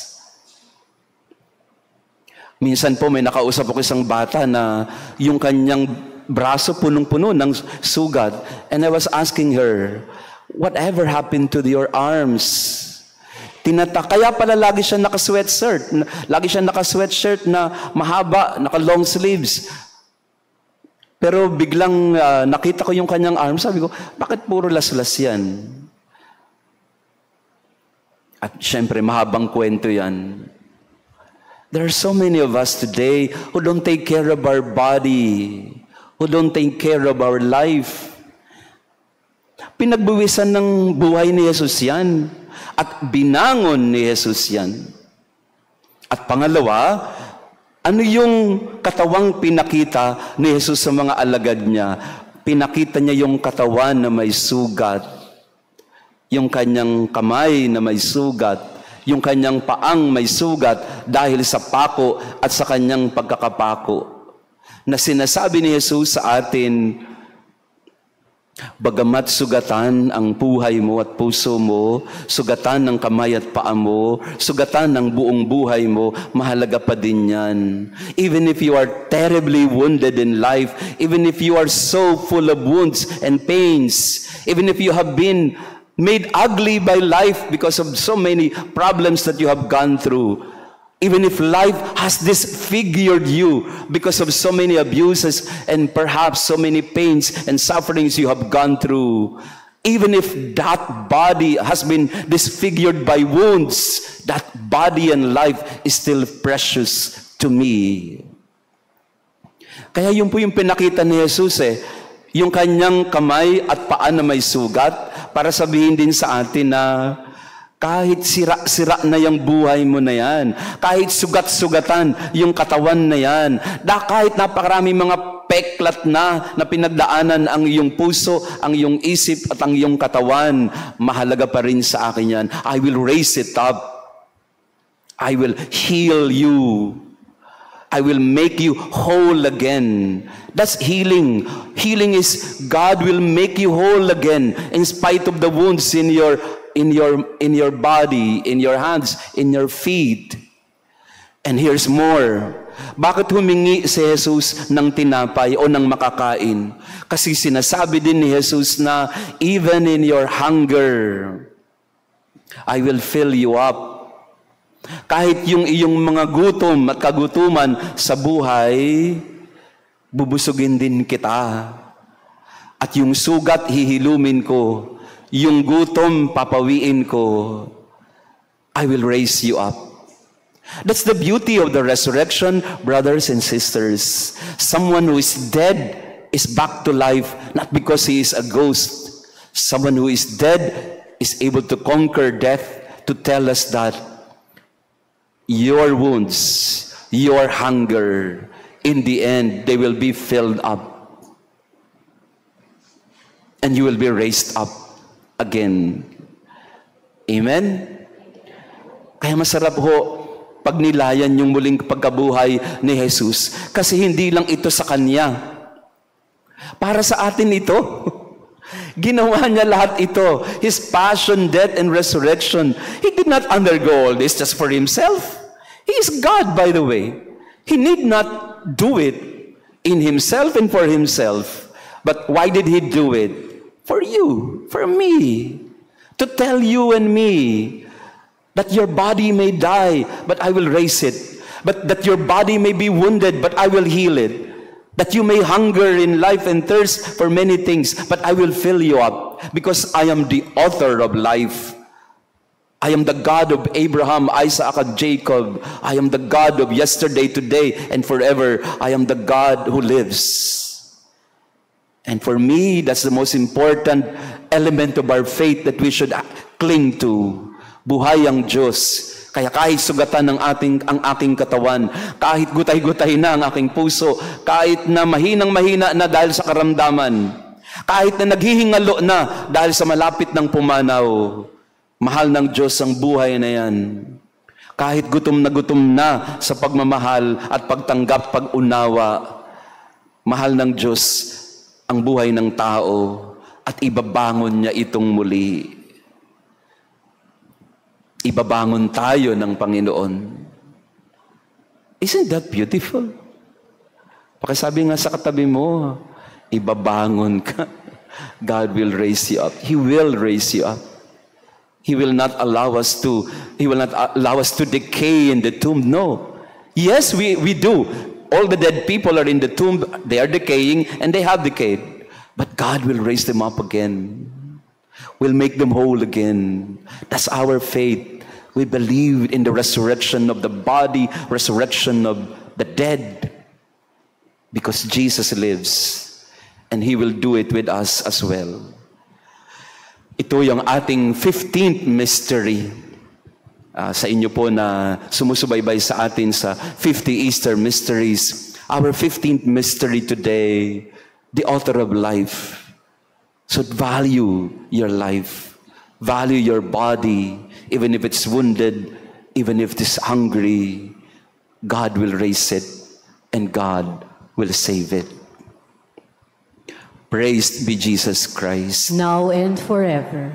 Minsan po may nakausap ako isang bata na yung kanyang braso punong-puno ng sugat. And I was asking her, whatever happened to your arms? Kaya pala lagi siya naka-sweatshirt. Lagi siya naka-sweatshirt na mahaba, naka-long sleeves. Pero biglang nakita ko yung kanyang arm, sabi ko, bakit puro laslas yan? At syempre, mahabang kwento yan. There are so many of us today who don't take care of our body, who don't take care of our life. Pinagbuwisan ng buhay ni Jesus yan. At binangon ni Jesus yan. At pangalawa, ano yung katawang pinakita ni Jesus sa mga alagad niya? Pinakita niya yung katawan na may sugat. Yung kanyang kamay na may sugat. Yung kanyang paang may sugat dahil sa pako at sa kanyang pagkakapako. Na sinasabi ni Jesus sa atin, bagamat sugatan ang buhay mo at puso mo, sugatan ng kamay at paa mo, sugatan ng buong buhay mo, mahalaga pa din yan. Even if you are terribly wounded in life, even if you are so full of wounds and pains, even if you have been made ugly by life because of so many problems that you have gone through, even if life has disfigured you because of so many abuses and perhaps so many pains and sufferings you have gone through, even if that body has been disfigured by wounds, that body and life is still precious to me. Kaya yun po yung pinakita ni Jesus yung kanyang kamay at paa na may sugat, para sabihin din sa atin na kahit sira-sira na yung buhay mo na yan, kahit sugat-sugatan yung katawan na yan, kahit napakarami mga peklat na pinagdaanan ang iyong puso, ang iyong isip at ang iyong katawan, mahalaga pa rin sa akin yan. I will raise it up. I will heal you. I will make you whole again. That's healing. Healing is God will make you whole again in spite of the wounds in your body, in your hands, in your feet. And here's more. Bakit humingi si Jesus ng tinapay o ng makakain? Kasi sinasabi din ni Jesus na even in your hunger, I will fill you up. Kahit yung iyong mga gutom at kagutuman sa buhay, bubusugin din kita. At yung sugat hihilumin ko, yung gutom papawiin ko, I will raise you up. That's the beauty of the resurrection, brothers and sisters. Someone who is dead is back to life, not because he is a ghost. Someone who is dead is able to conquer death, to tell us that your wounds, your hunger, in the end, they will be filled up. And you will be raised up again. Amen? Kaya masarap ho pag nilayan yung muling pagkabuhay ni Jesus. Kasi hindi lang ito sa Kanya. Para sa atin ito. Ginawa niya lahat ito. His passion, death, and resurrection. He did not undergo all this just for Himself. He is God, by the way. He need not do it in Himself and for Himself. But why did He do it? For you, for me. To tell you and me that your body may die, but I will raise it. But that your body may be wounded, but I will heal it. That you may hunger in life and thirst for many things, but I will fill you up, because I am the author of life. I am the God of Abraham, Isaac, and Jacob. I am the God of yesterday, today, and forever. I am the God who lives. And for me, that's the most important element of our faith that we should cling to. Buhay ang Diyos. Kaya kahit sugatan ang aking katawan, kahit gutay-gutay na ang aking puso, kahit na mahinang-mahina na dahil sa karamdaman, kahit na naghihingalo na dahil sa malapit ng pumanaw, mahal ng Diyos ang buhay na yan. Kahit gutom na sa pagmamahal at pagtanggap, pag-unawa, mahal ng Diyos ang buhay ng tao at ibabangon niya itong muli. Ibabangon tayo ng Panginoon. Isn't that beautiful? Pakisabi nga sa katabi mo, ibabangon ka. God will raise you up. He will raise you up. He will not allow us to decay in the tomb. No. Yes, we do. All the dead people are in the tomb, they are decaying, and they have decayed. But God will raise them up again. Will make them whole again. That's our faith. We believe in the resurrection of the body, resurrection of the dead. Because Jesus lives, and He will do it with us as well. Ito yung ating 15th mystery. Sa inyo po na sumusubaybay sa atin sa 50 Easter mysteries. Our 15th mystery today, the author of life. So value your life. Value your body, even if it's wounded, even if it's hungry. God will raise it, and God will save it. Praised be Jesus Christ.
Now and forever.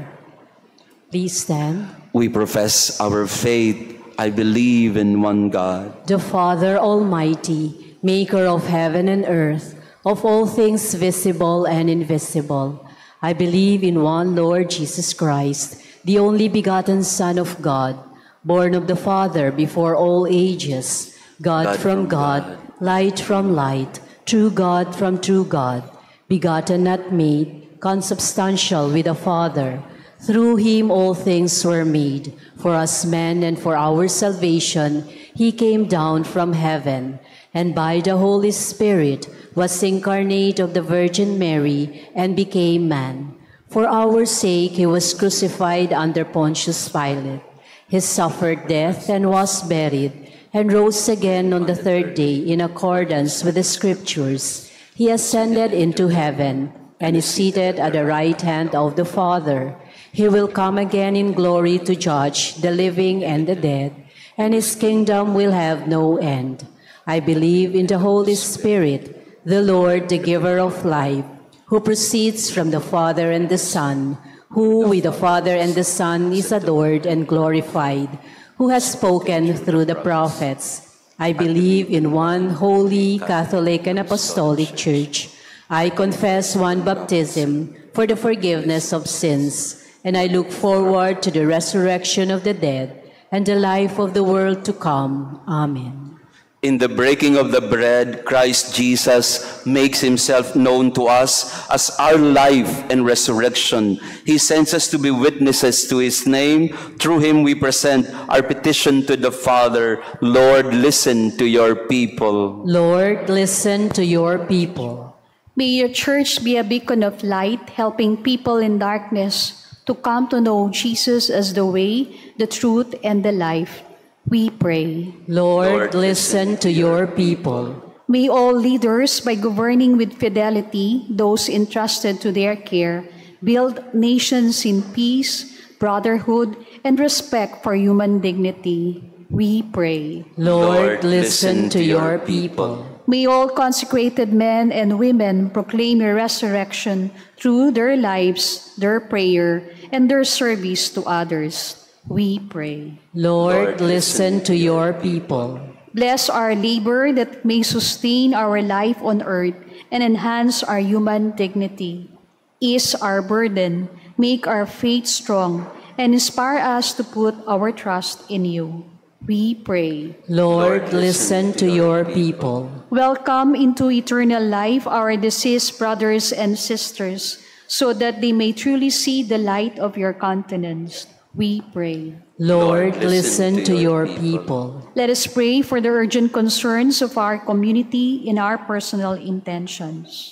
Please stand.
We profess our faith. I believe in one God,
The Father Almighty, maker of heaven and earth, of all things visible and invisible. I believe in one Lord Jesus Christ, the only begotten Son of God, born of the Father before all ages, God from God, light from light, true God from true God, begotten not made, consubstantial with the Father. Through Him all things were made. For us men and for our salvation, He came down from heaven, and by the Holy Spirit was incarnate of the Virgin Mary and became man. For our sake He was crucified under Pontius Pilate. He suffered death and was buried, and rose again on the third day in accordance with the Scriptures. He ascended into heaven, and is seated at the right hand of the Father. He will come again in glory to judge the living and the dead, and His kingdom will have no end. I believe in the Holy Spirit, the Lord, the giver of life, who proceeds from the Father and the Son, who with the Father and the Son is adored and glorified, who has spoken through the prophets. I believe in one holy, Catholic, and Apostolic Church. I confess one baptism for the forgiveness of sins, and I look forward to the resurrection of the dead and the life of the world to come. Amen.
In the breaking of the bread, Christ Jesus makes Himself known to us as our life and resurrection. He sends us to be witnesses to His name. Through Him we present our petition to the Father. Lord, listen to your people.
Lord, listen to your people.
May your church be a beacon of light, helping people in darkness to come to know Jesus as the way, the truth, and the life. We pray.
Lord, listen to your people.
May all leaders, by governing with fidelity those entrusted to their care, build nations in peace, brotherhood, and respect for human dignity. We pray.
Lord, listen to your people.
May all consecrated men and women proclaim your resurrection through their lives, their prayer, and their service to others. We pray.
Lord, listen to your people.
Bless our labor that may sustain our life on earth and enhance our human dignity. Ease our burden, make our faith strong, and inspire us to put our trust in you. We pray.
Lord, listen to your people.
Welcome into eternal life our deceased brothers and sisters, so that they may truly see the light of your countenance. We pray.
Lord, listen to your people.
Let us pray for the urgent concerns of our community and our personal intentions.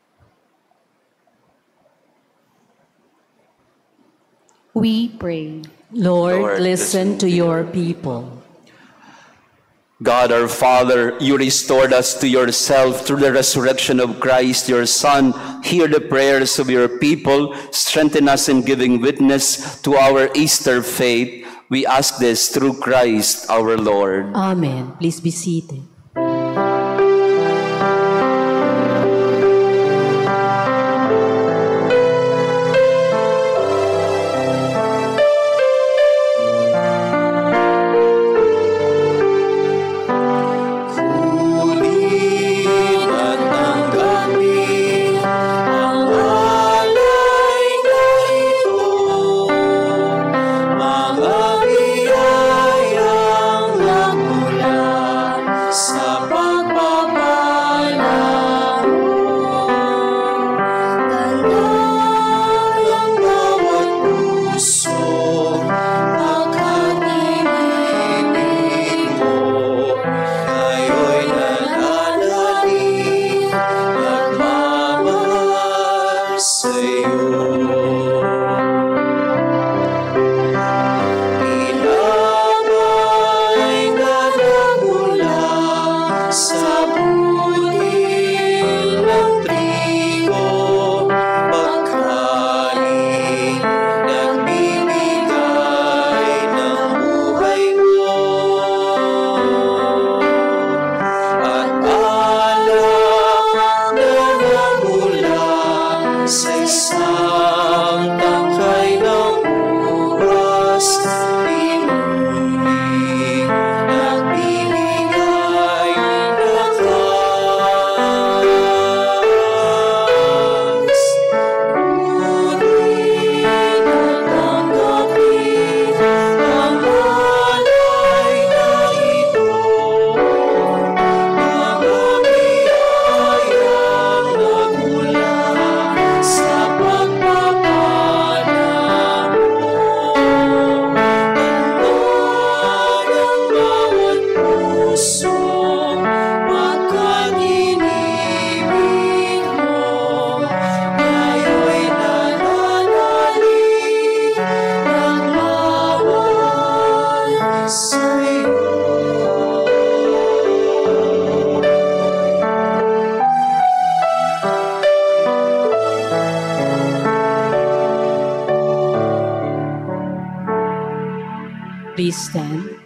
We pray.
Lord, listen to your people.
God our Father, you restored us to yourself through the resurrection of Christ, your Son. Hear the prayers of your people. Strengthen us in giving witness to our Easter faith. We ask this through Christ our Lord.
Amen. Please be seated.
Sa
Please stand.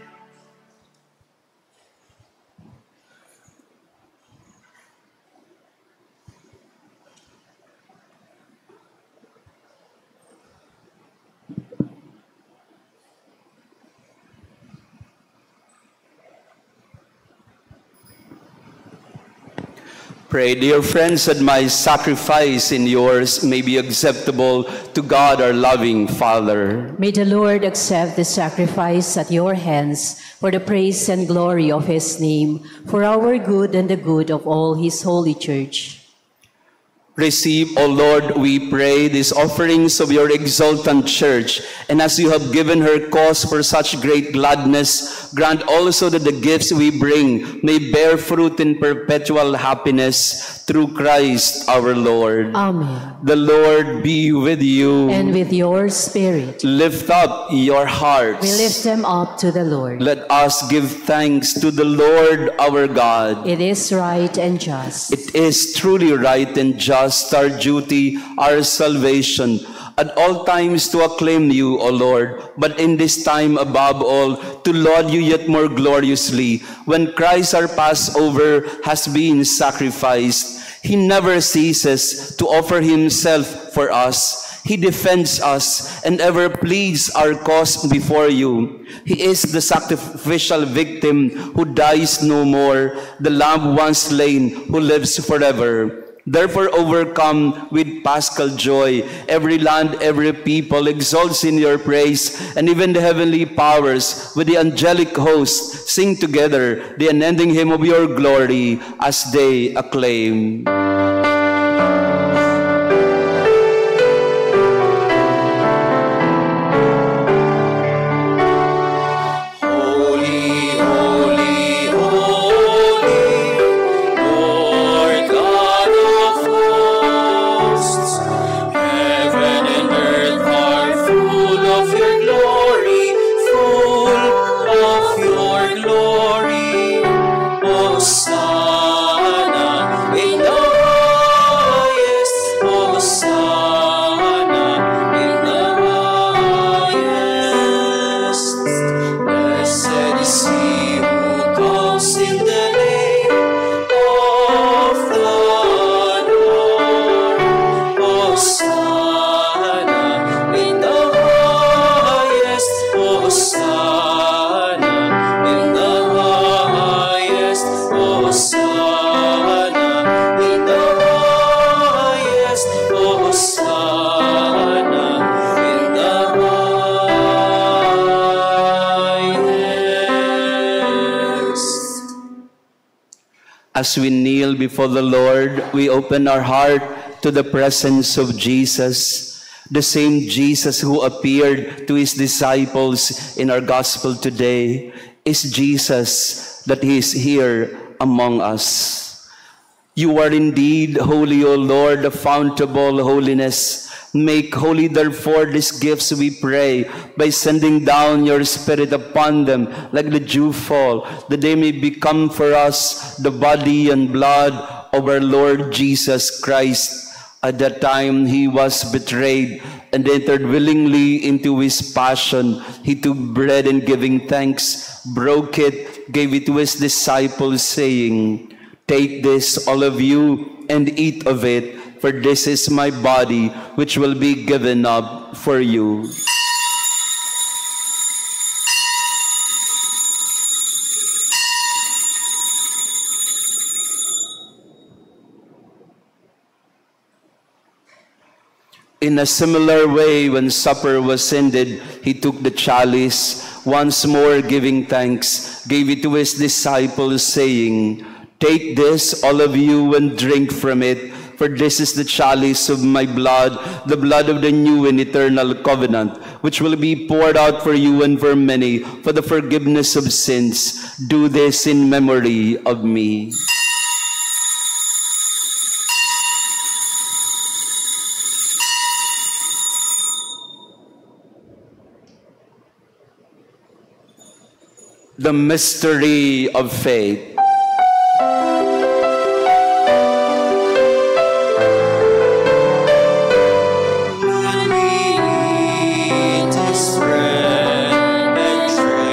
Pray, dear friends, that my sacrifice and yours may be acceptable to God, our loving Father.
May the Lord accept the sacrifice at your hands for the praise and glory of his name, for our good and the good of all his holy church.
Receive, O Lord, we pray, these offerings of your exultant church, and as you have given her cause for such great gladness, grant also that the gifts we bring may bear fruit in perpetual happiness through Christ our Lord.
Amen.
The Lord be with you.
And with your spirit.
Lift up your hearts.
We lift them up to the Lord.
Let us give thanks to the Lord our God.
It is right and just.
It is truly right and just, our duty, our salvation, at all times to acclaim you, O Lord, but in this time above all, to laud you yet more gloriously, when Christ our Passover has been sacrificed. He never ceases to offer himself for us. He defends us and ever pleads our cause before you. He is the sacrificial victim who dies no more, the Lamb once slain who lives forever. Therefore, overcome with paschal joy, every land, every people exalts in your praise, and even the heavenly powers with the angelic host sing together the unending hymn of your glory as they acclaim. As we kneel before the Lord, we open our heart to the presence of Jesus, the same Jesus who appeared to his disciples in our gospel today is Jesus that is here among us. You are indeed holy, O Lord, the fount of all holiness. Make holy, therefore, these gifts, we pray, by sending down your Spirit upon them like the dewfall, that they may become for us the body and blood of our Lord Jesus Christ. At that time he was betrayed and entered willingly into his passion. He took bread and giving thanks, broke it, gave it to his disciples, saying, "Take this, all of you, and eat of it, for this is my body, which will be given up for you." In a similar way, when supper was ended, he took the chalice, once more giving thanks, gave it to his disciples, saying, "Take this, all of you, and drink from it, for this is the chalice of my blood, the blood of the new and eternal covenant, which will be poured out for you and for many for the forgiveness of sins. Do this in memory of me." The mystery of faith.
When we eat this bread and drink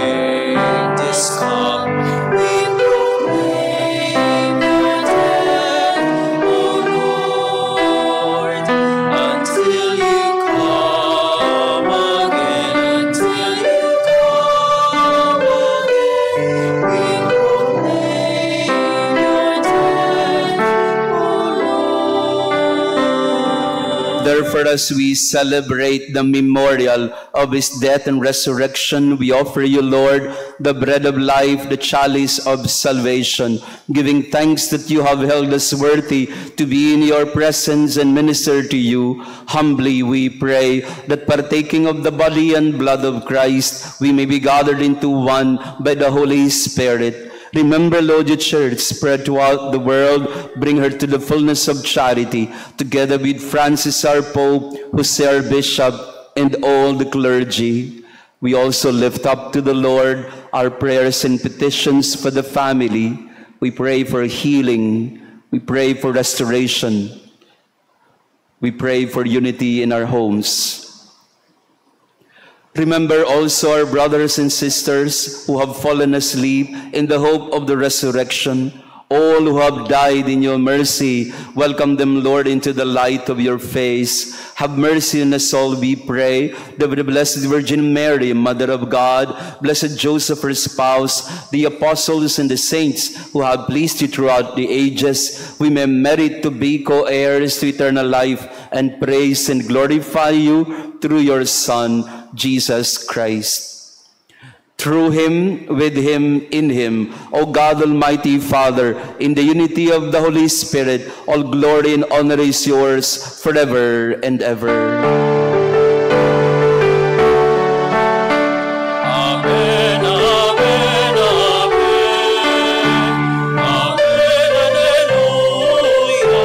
Therefore, as we celebrate the memorial of his death and resurrection, we offer you, Lord, the bread of life, the chalice of salvation, giving thanks that you have held us worthy to be in your presence and minister to you. Humbly we pray that partaking of the body and blood of Christ, we may be gathered into one by the Holy Spirit. Remember, Lord, your church spread throughout the world. Bring her to the fullness of charity, together with Francis, our Pope, Jose, our Bishop, and all the clergy. We also lift up to the Lord our prayers and petitions for the family. We pray for healing. We pray for restoration. We pray for unity in our homes. Remember also our brothers and sisters who have fallen asleep in the hope of the resurrection. All who have died in your mercy, welcome them, Lord, into the light of your face. Have mercy on us all, we pray, that with the Blessed Virgin Mary, Mother of God, Blessed Joseph, her spouse, the apostles and the saints who have pleased you throughout the ages, we may merit to be co-heirs to eternal life and praise and glorify you through your Son, Jesus Christ. Through him, with him, in him, O God, Almighty Father, in the unity of the Holy Spirit, all glory and honor is yours forever and ever.
Amen, amen, amen. Amen, alleluia.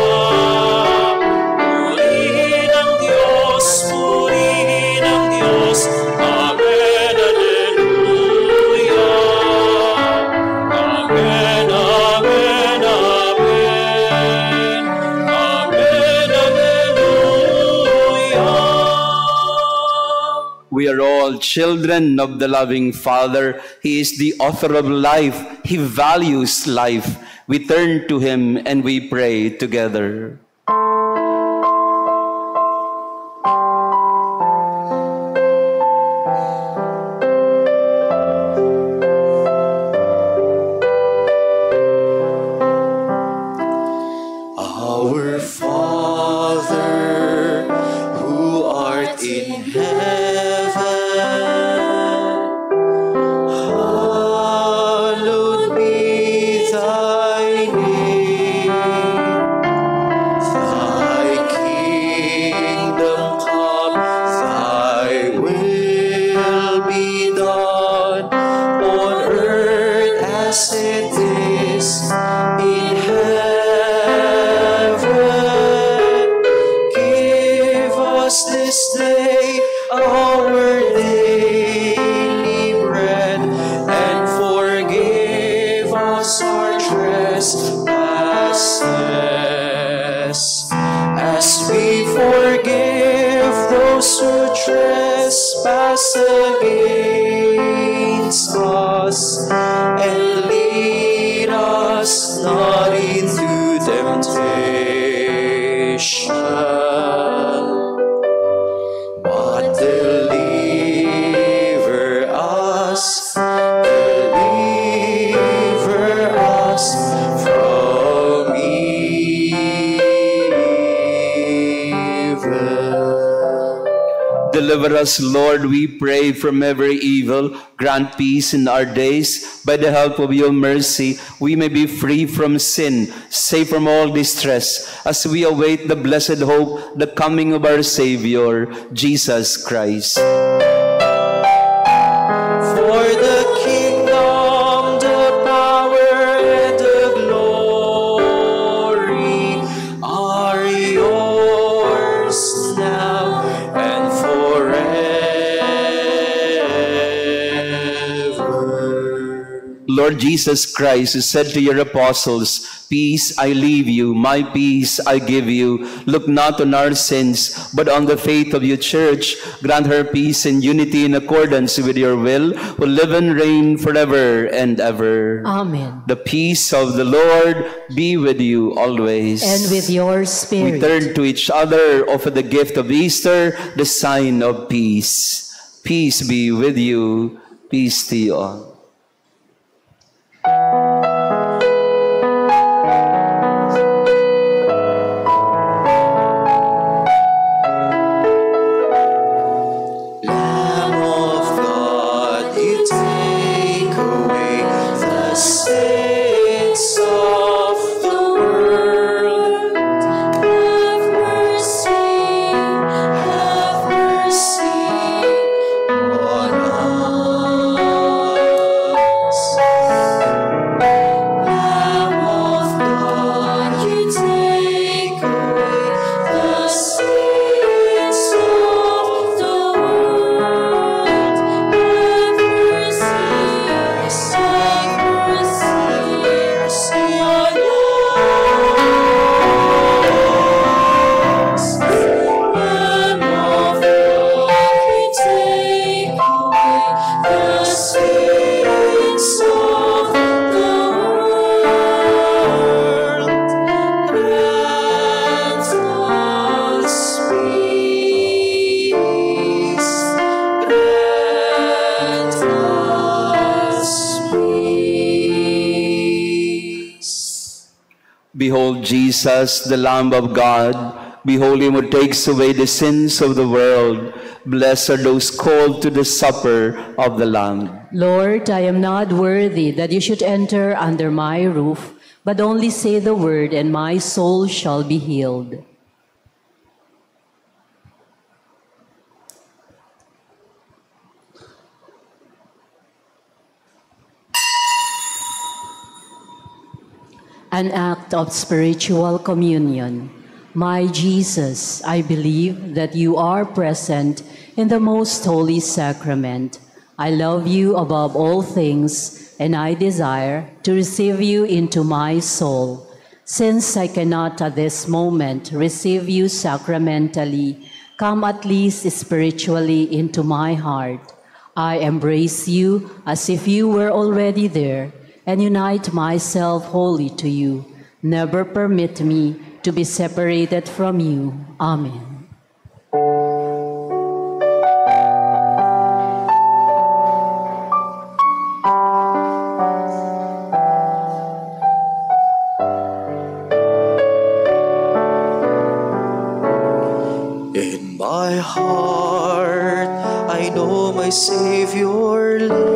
Purihin ang Diyos, purihin ang Diyos. Amen, alleluia. Amen, amen, amen. Amen, alleluia.
We are all children of the loving Father. He is the author of life. He values life. We turn to him and we pray together.
Our Father, who art in heaven, hallowed be thy name. Thy kingdom come, thy will be done on earth as it is in heaven. Give us this day our daily bread, and forgive us our trespasses, as we forgive those who trespass against us. And lead us not into temptation, but deliver us from evil.
Deliver us, Lord, we pray, from every evil. Grant peace in our days. By the help of your mercy, we may be free from sin, safe from all distress, as we await the blessed hope, the coming of our Savior, Jesus Christ.
For the kingdom, the power, and the glory are yours now and forever.
Lord Jesus Christ, who said to your apostles, "Peace I leave you, my peace I give you," look not on our sins, but on the faith of your church. Grant her peace and unity in accordance with your will, who live and reign forever and ever.
Amen.
The peace of the Lord be with you always.
And with your
We
spirit.
turn to each other, offer the gift of Easter, the sign of peace. Peace be with you. Peace to you all. Behold Jesus, the Lamb of God. Behold him who takes away the sins of the world. Blessed are those called to the supper of the Lamb.
Lord, I am not worthy that you should enter under my roof, but only say the word, and my soul shall be healed. An act of spiritual communion. My Jesus, I believe that you are present in the most holy sacrament. I love you above all things, and I desire to receive you into my soul. Since I cannot at this moment receive you sacramentally, come at least spiritually into my heart. I embrace you as if you were already there, and unite myself wholly to you. Never permit me to be separated from you. Amen.
In my heart, I know my Savior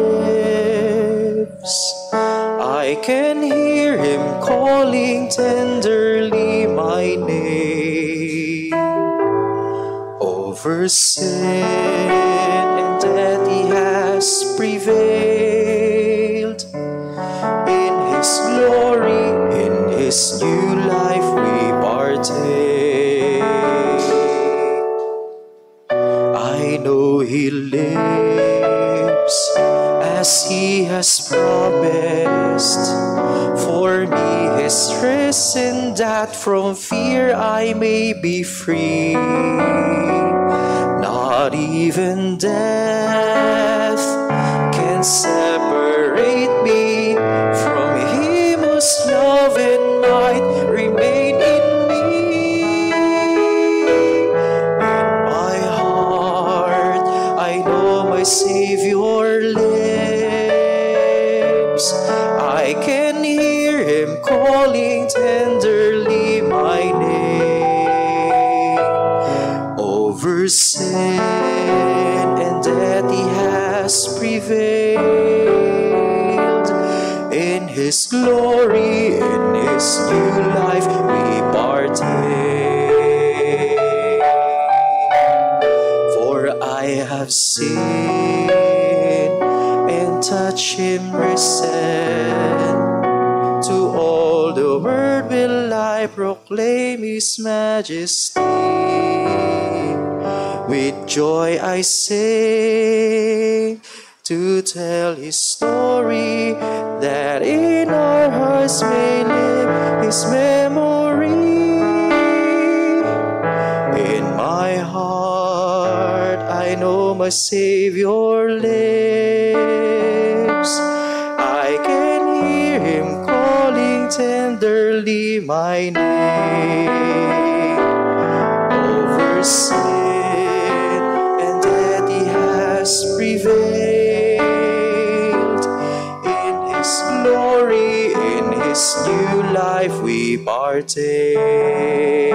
lives. I can hear him calling tenderly my name. Over sin and death he has prevailed. In his glory, in his new life we partake. I know he lives as he has promised. For me is risen that from fear I may be free. Not even death can separate me from him whose love and might remain in me. In my heart I know my Savior lives. I can hear him calling tenderly my name. Over sin and death he has prevailed. In his glory, in his new life we partake. For I have seen and touched him risen. To all the world will I proclaim his majesty. With joy I sing to tell his story, that in our hearts may live his memory. In my heart I know my Savior lives. I can hear him calling tenderly my name. Over sin and death he has prevailed. In his glory, in his new life we partake.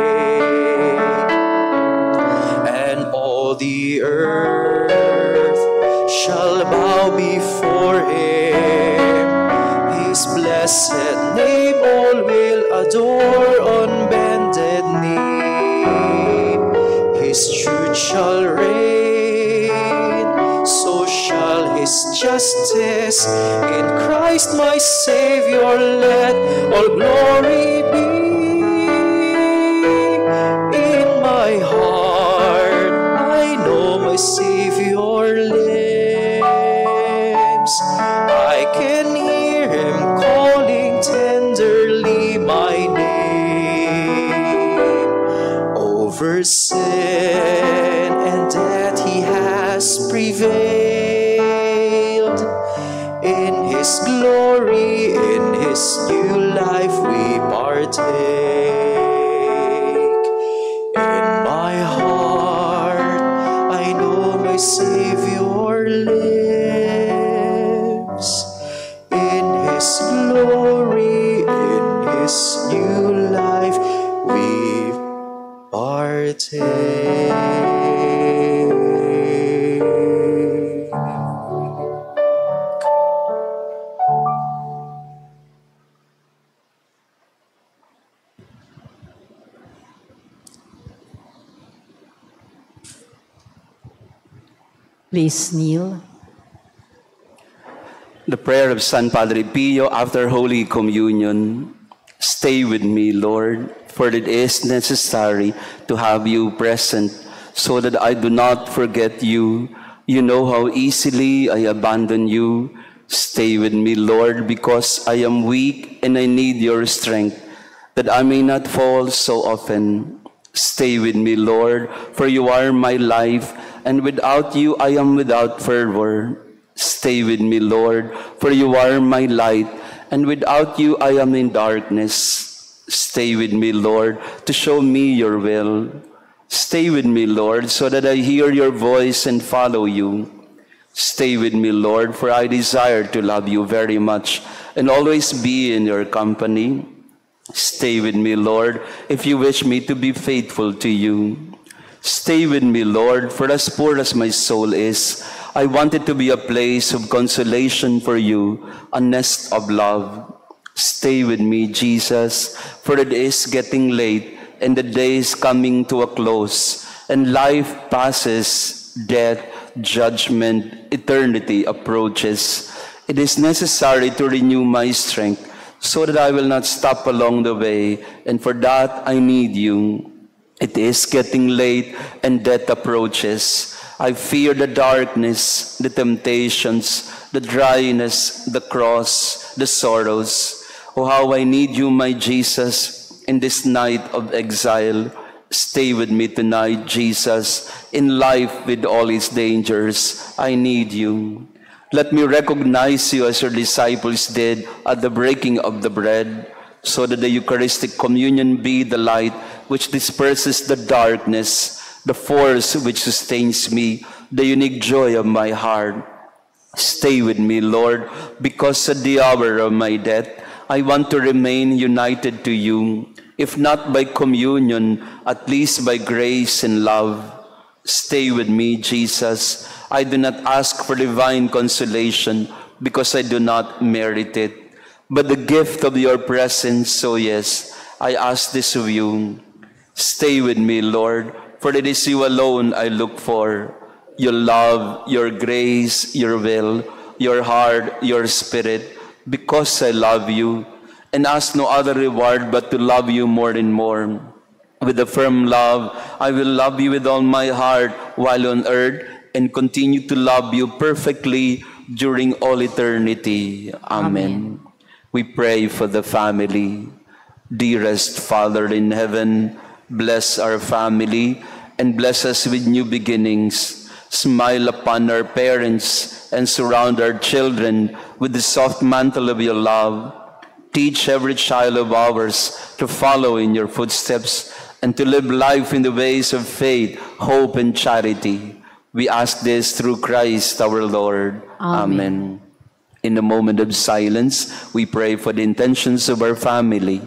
And all the earth shall bow before him. His blessed name all will adore on bended knee. His truth shall reign, so shall his justice. In Christ my Savior let all glory be. In my heart I know my Savior lives. I can hear him calling tenderly my name. Over sin and death he has prevailed. In his glory, in his new life we partake. In my heart I know my Savior lives. In his glory, in his new life
Please kneel.
The prayer of San Padre Pio after Holy Communion. Stay with me, Lord, for it is necessary to have you present so that I do not forget you. You know how easily I abandon you. Stay with me, Lord, because I am weak and I need your strength, that I may not fall so often. Stay with me, Lord, for you are my life, and without you I am without fervor. Stay with me, Lord, for you are my light, and without you I am in darkness. Stay with me, Lord, to show me your will. Stay with me, Lord, so that I hear your voice and follow you. Stay with me, Lord, for I desire to love you very much and always be in your company. Stay with me, Lord, if you wish me to be faithful to you. Stay with me, Lord, for as poor as my soul is, I want it to be a place of consolation for you, a nest of love. Stay with me, Jesus, for it is getting late and the day is coming to a close, and life passes, death, judgment, eternity approaches. It is necessary to renew my strength so that I will not stop along the way, and for that I need you. It is getting late and death approaches. I fear the darkness, the temptations, the dryness, the cross, the sorrows. Oh, how I need you, my Jesus, in this night of exile. Stay with me tonight, Jesus, in life with all its dangers. I need you. Let me recognize you as your disciples did at the breaking of the bread, so that the Eucharistic communion be the light which disperses the darkness, the force which sustains me, the unique joy of my heart. Stay with me, Lord, because at the hour of my death, I want to remain united to you, if not by communion, at least by grace and love. Stay with me, Jesus. I do not ask for divine consolation because I do not merit it, but the gift of your presence. So yes, I ask this of you. Stay with me, Lord, for it is you alone I look for. Your love, your grace, your will, your heart, your spirit, because I love you and ask no other reward but to love you more and more. With a firm love, I will love you with all my heart while on earth and continue to love you perfectly during all eternity. Amen. We pray for the family. Dearest Father in heaven, bless our family and bless us with new beginnings. Smile upon our parents and surround our children with the soft mantle of your love. Teach every child of ours to follow in your footsteps and to live life in the ways of faith, hope, and charity. We ask this through Christ our Lord. Amen. In a moment of silence, we pray for the intentions of our family.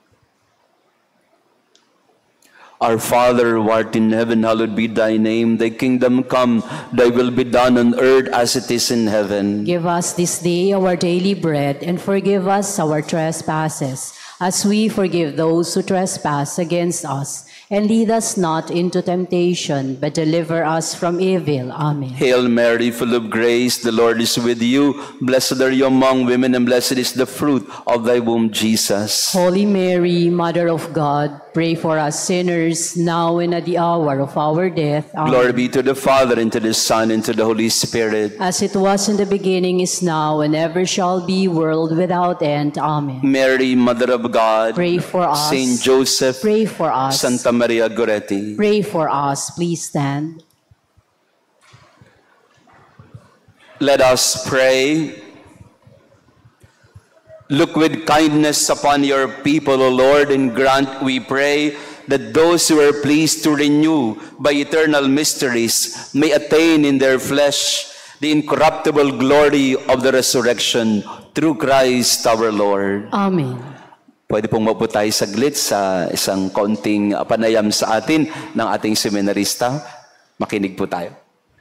Our Father, who art in heaven, hallowed be thy name. Thy kingdom come, thy will be done on earth as it is in heaven.
Give us this day our daily bread, and forgive us our trespasses, as we forgive those who trespass against us. And lead us not into temptation, but deliver us from evil. Amen.
Hail Mary, full of grace, the Lord is with you. Blessed are you among women, and blessed is the fruit of thy womb, Jesus.
Holy Mary, Mother of God, pray for us sinners, now and at the hour of our death. Amen.
Glory be to the Father, and to the Son, and to the Holy Spirit.
As it was in the beginning, is now, and ever shall be, world without end. Amen.
Mary, Mother of God,
Pray for us.
Saint Joseph,
Pray for us.
Santa Maria Goretti.
Pray for us. Please stand.
Let us pray. Look with kindness upon your people, O Lord, and grant, we pray, that those who are pleased to renew by eternal mysteries may attain in their flesh the incorruptible glory of the resurrection, through Christ our Lord.
Amen.
pwede pong maupo tayo saglit sa isang kaunting panayam sa atin ng ating seminarista. Makinig po tayo.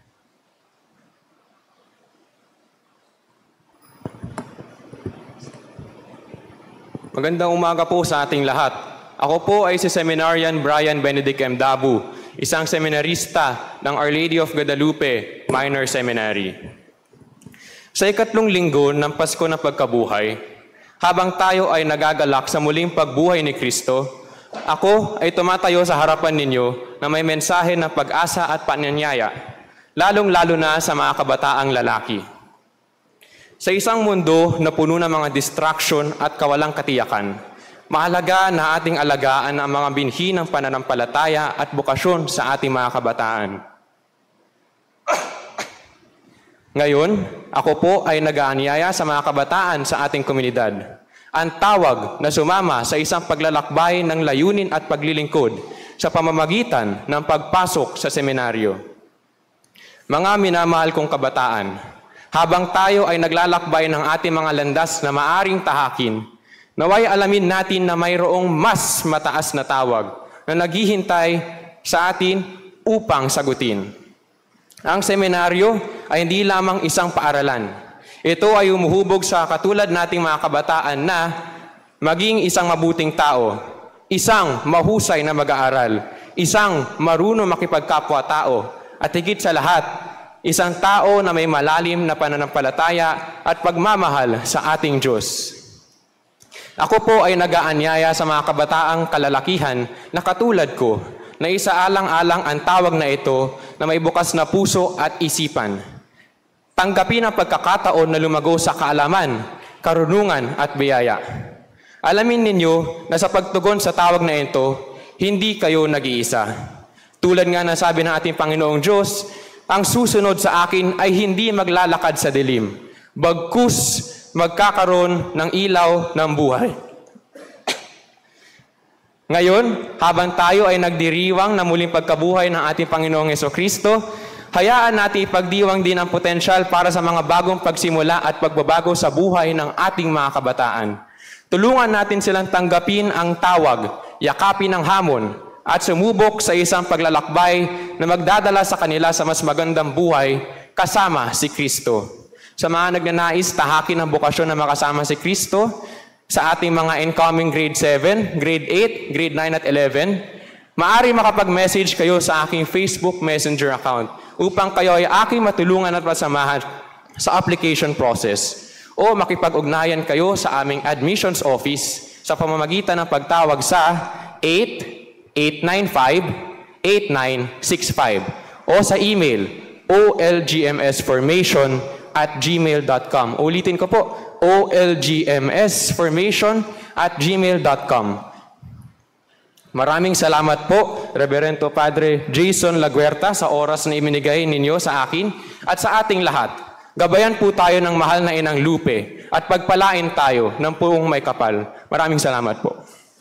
Magandang umaga po sa ating lahat. Ako po ay si Seminarian Brian Benedict M. Dabu, isang seminarista ng Our Lady of Guadalupe Minor Seminary. Sa ikatlong linggo ng Pasko ng Pagkabuhay, habang tayo ay nagagalak sa muling pagbuhay ni Kristo, ako ay tumatayo sa harapan ninyo na may mensahe ng pag-asa at pananyaya, lalong-lalo na sa mga kabataang lalaki. Sa isang mundo na puno ng mga distraction at kawalang katiyakan, mahalaga na ating alagaan ang mga binhi ng pananampalataya at bukasyon sa ating mga kabataan. Ngayon, ako po ay nag-aanyaya sa mga kabataan sa ating komunidad. Ang tawag na sumama sa isang paglalakbay ng layunin at paglilingkod sa pamamagitan ng pagpasok sa seminaryo. Mga minamahal kong kabataan, habang tayo ay naglalakbay ng ating mga landas na maaring tahakin, naway alamin natin na mayroong mas mataas na tawag na naghihintay sa atin upang sagutin. Ang seminaryo ay hindi lamang isang paaralan. Ito ay umuhubog sa katulad nating mga kabataan na maging isang mabuting tao, isang mahusay na mag-aaral, isang marunong makipagkapwa-tao, at higit sa lahat, isang tao na may malalim na pananampalataya at pagmamahal sa ating Diyos. Ako po ay nag-aanyaya sa mga kabataang kalalakihan na katulad ko, na isaalang-alang ang tawag na ito na may bukas na puso at isipan. Tanggapin ang pagkakataon na lumago sa kaalaman, karunungan at biyaya. Alamin ninyo na sa pagtugon sa tawag na ito, hindi kayo nag-iisa. Tulad nga na sabi ng ating Panginoong Diyos, ang susunod sa akin ay hindi maglalakad sa dilim, bagkus magkakaroon ng ilaw ng buhay. Ngayon, habang tayo ay nagdiriwang na muling pagkabuhay ng ating Panginoong Jesucristo, hayaan natin ipagdiwang din ang potensyal para sa mga bagong pagsimula at pagbabago sa buhay ng ating mga kabataan. Tulungan natin silang tanggapin ang tawag, yakapin ang hamon, at sumubok sa isang paglalakbay na magdadala sa kanila sa mas magandang buhay kasama si Kristo. Sa mga nagnanais tahakin ang bukasyon na makasama si Kristo, sa ating mga incoming grade 7, grade 8, grade 9 at 11, maaari makapag-message kayo sa aking Facebook Messenger account upang kayo ay aking matulungan at masamahan sa application process, o makipag-ugnayan kayo sa aming admissions office sa pamamagitan ng pagtawag sa 895-8965 o sa email olgmsformation@gmail.com. Ulitin ko po, olgmsformation@gmail.com. Maraming salamat po, Reverendo Padre Jason Laguerta, sa oras na iminigay ninyo sa akin at sa ating lahat. Gabayan po tayo ng mahal na Inang Lupe at pagpalain tayo ng puong may kapal. Maraming salamat po.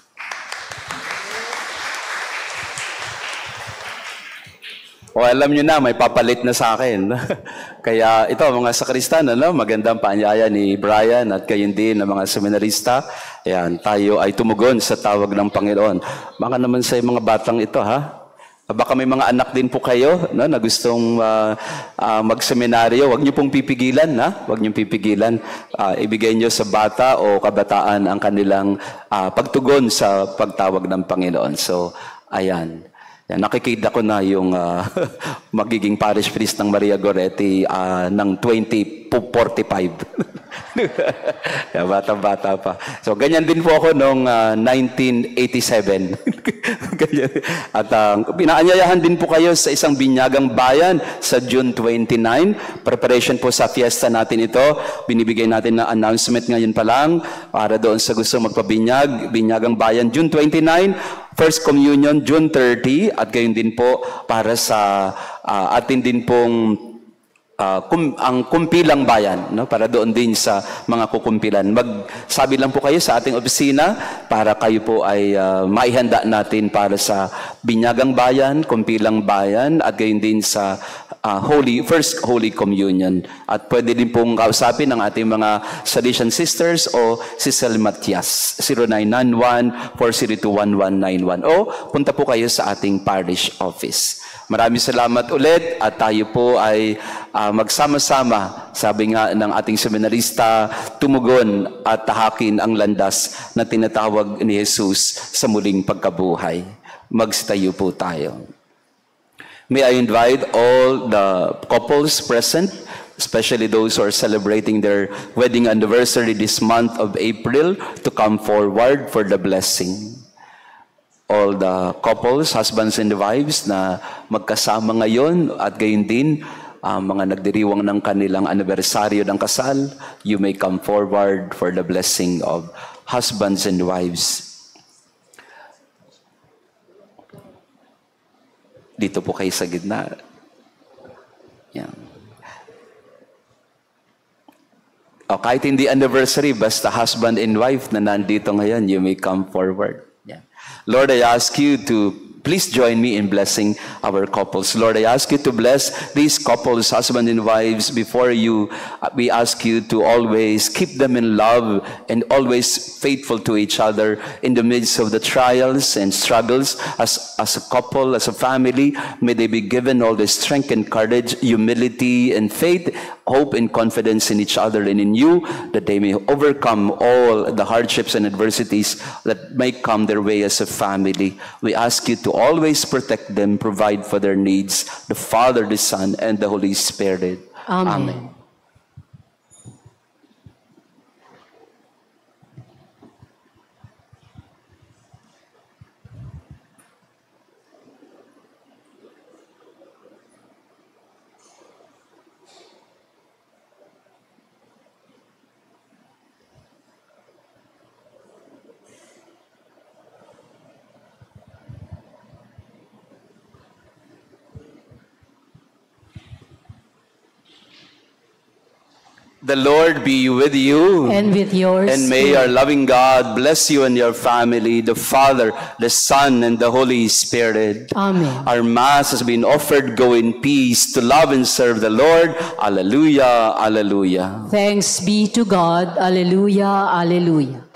O alam nyo na, may papalit na sa akin. Kaya ito, mga sakristan, magandang paanyaya ni Brian at gayon din ng mga seminarista. Ayan, tayo ay tumugon sa tawag ng Panginoon. Baka naman sa mga batang ito, ha? Baka may mga anak din po kayo na gustong magseminaryo. Huwag nyo pong pipigilan, ha? Huwag nyo pipigilan. Ibigay nyo sa bata o kabataan ang kanilang pagtugon sa pagtawag ng Panginoon. So, ayan. Nakikita ko na yung magiging parish priest ng Maria Goretti ng 2045. Bata-bata pa. So, ganyan din po ako noong 1987. At pinaanyayahan din po kayo sa isang binyagang bayan sa June 29. Preparation po sa fiesta natin ito. Binibigay natin na announcement ngayon pa lang para doon sa gusto magpabinyag. Binyagang bayan, June 29. First Communion, June 30. At gayon din po para sa atin din pong ang kumpilang bayan, no? Para doon din sa mga kukumpilan. Magsabi lang po kayo sa ating opisina para kayo po ay maihanda natin para sa binyagang bayan, kumpilang bayan, at gayon din sa First Holy Communion. At pwede din pong kausapin ng ating mga Salesian Sisters o si Sel Matias, 0991-402-1191. O punta po kayo sa ating parish office. Maraming salamat ulit at tayo po ay magsama-sama, sabi nga ng ating seminarista, tumugon at tahakin ang landas na tinatawag ni Jesus sa muling pagkabuhay. Magstayo po tayo. May I invite all the couples present, especially those who are celebrating their wedding anniversary this month of April, to come forward for the blessing. All the couples, husbands and wives na magkasama ngayon at gayon din, mga nagdiriwang ng kanilang anibersaryo ng kasal, you may come forward for the blessing of husbands and wives. Dito po kayo sa gitna. Yan. O, kahit hindi anniversary, basta husband and wife na nandito ngayon, you may come forward. Yeah. Lord, I ask you to please join me in blessing our couples. Lord, I ask you to bless these couples, husband and wives, before you. We ask you to always keep them in love and always faithful to each other in the midst of the trials and struggles. As a couple, as a family, may they be given all the strength and courage, humility and faith, hope and confidence in each other and in you, that they may overcome all the hardships and adversities that may come their way as a family. We ask you to always protect them, provide for their needs, the Father, the Son, and the Holy Spirit.
Amen.
Amen. The Lord be with you.
And with yours.
And may our loving God bless you and your family, the Father, the Son, and the Holy Spirit.
Amen.
Our Mass has been offered. Go in peace to love and serve the Lord. Alleluia, alleluia.
Thanks be to God. Alleluia, alleluia.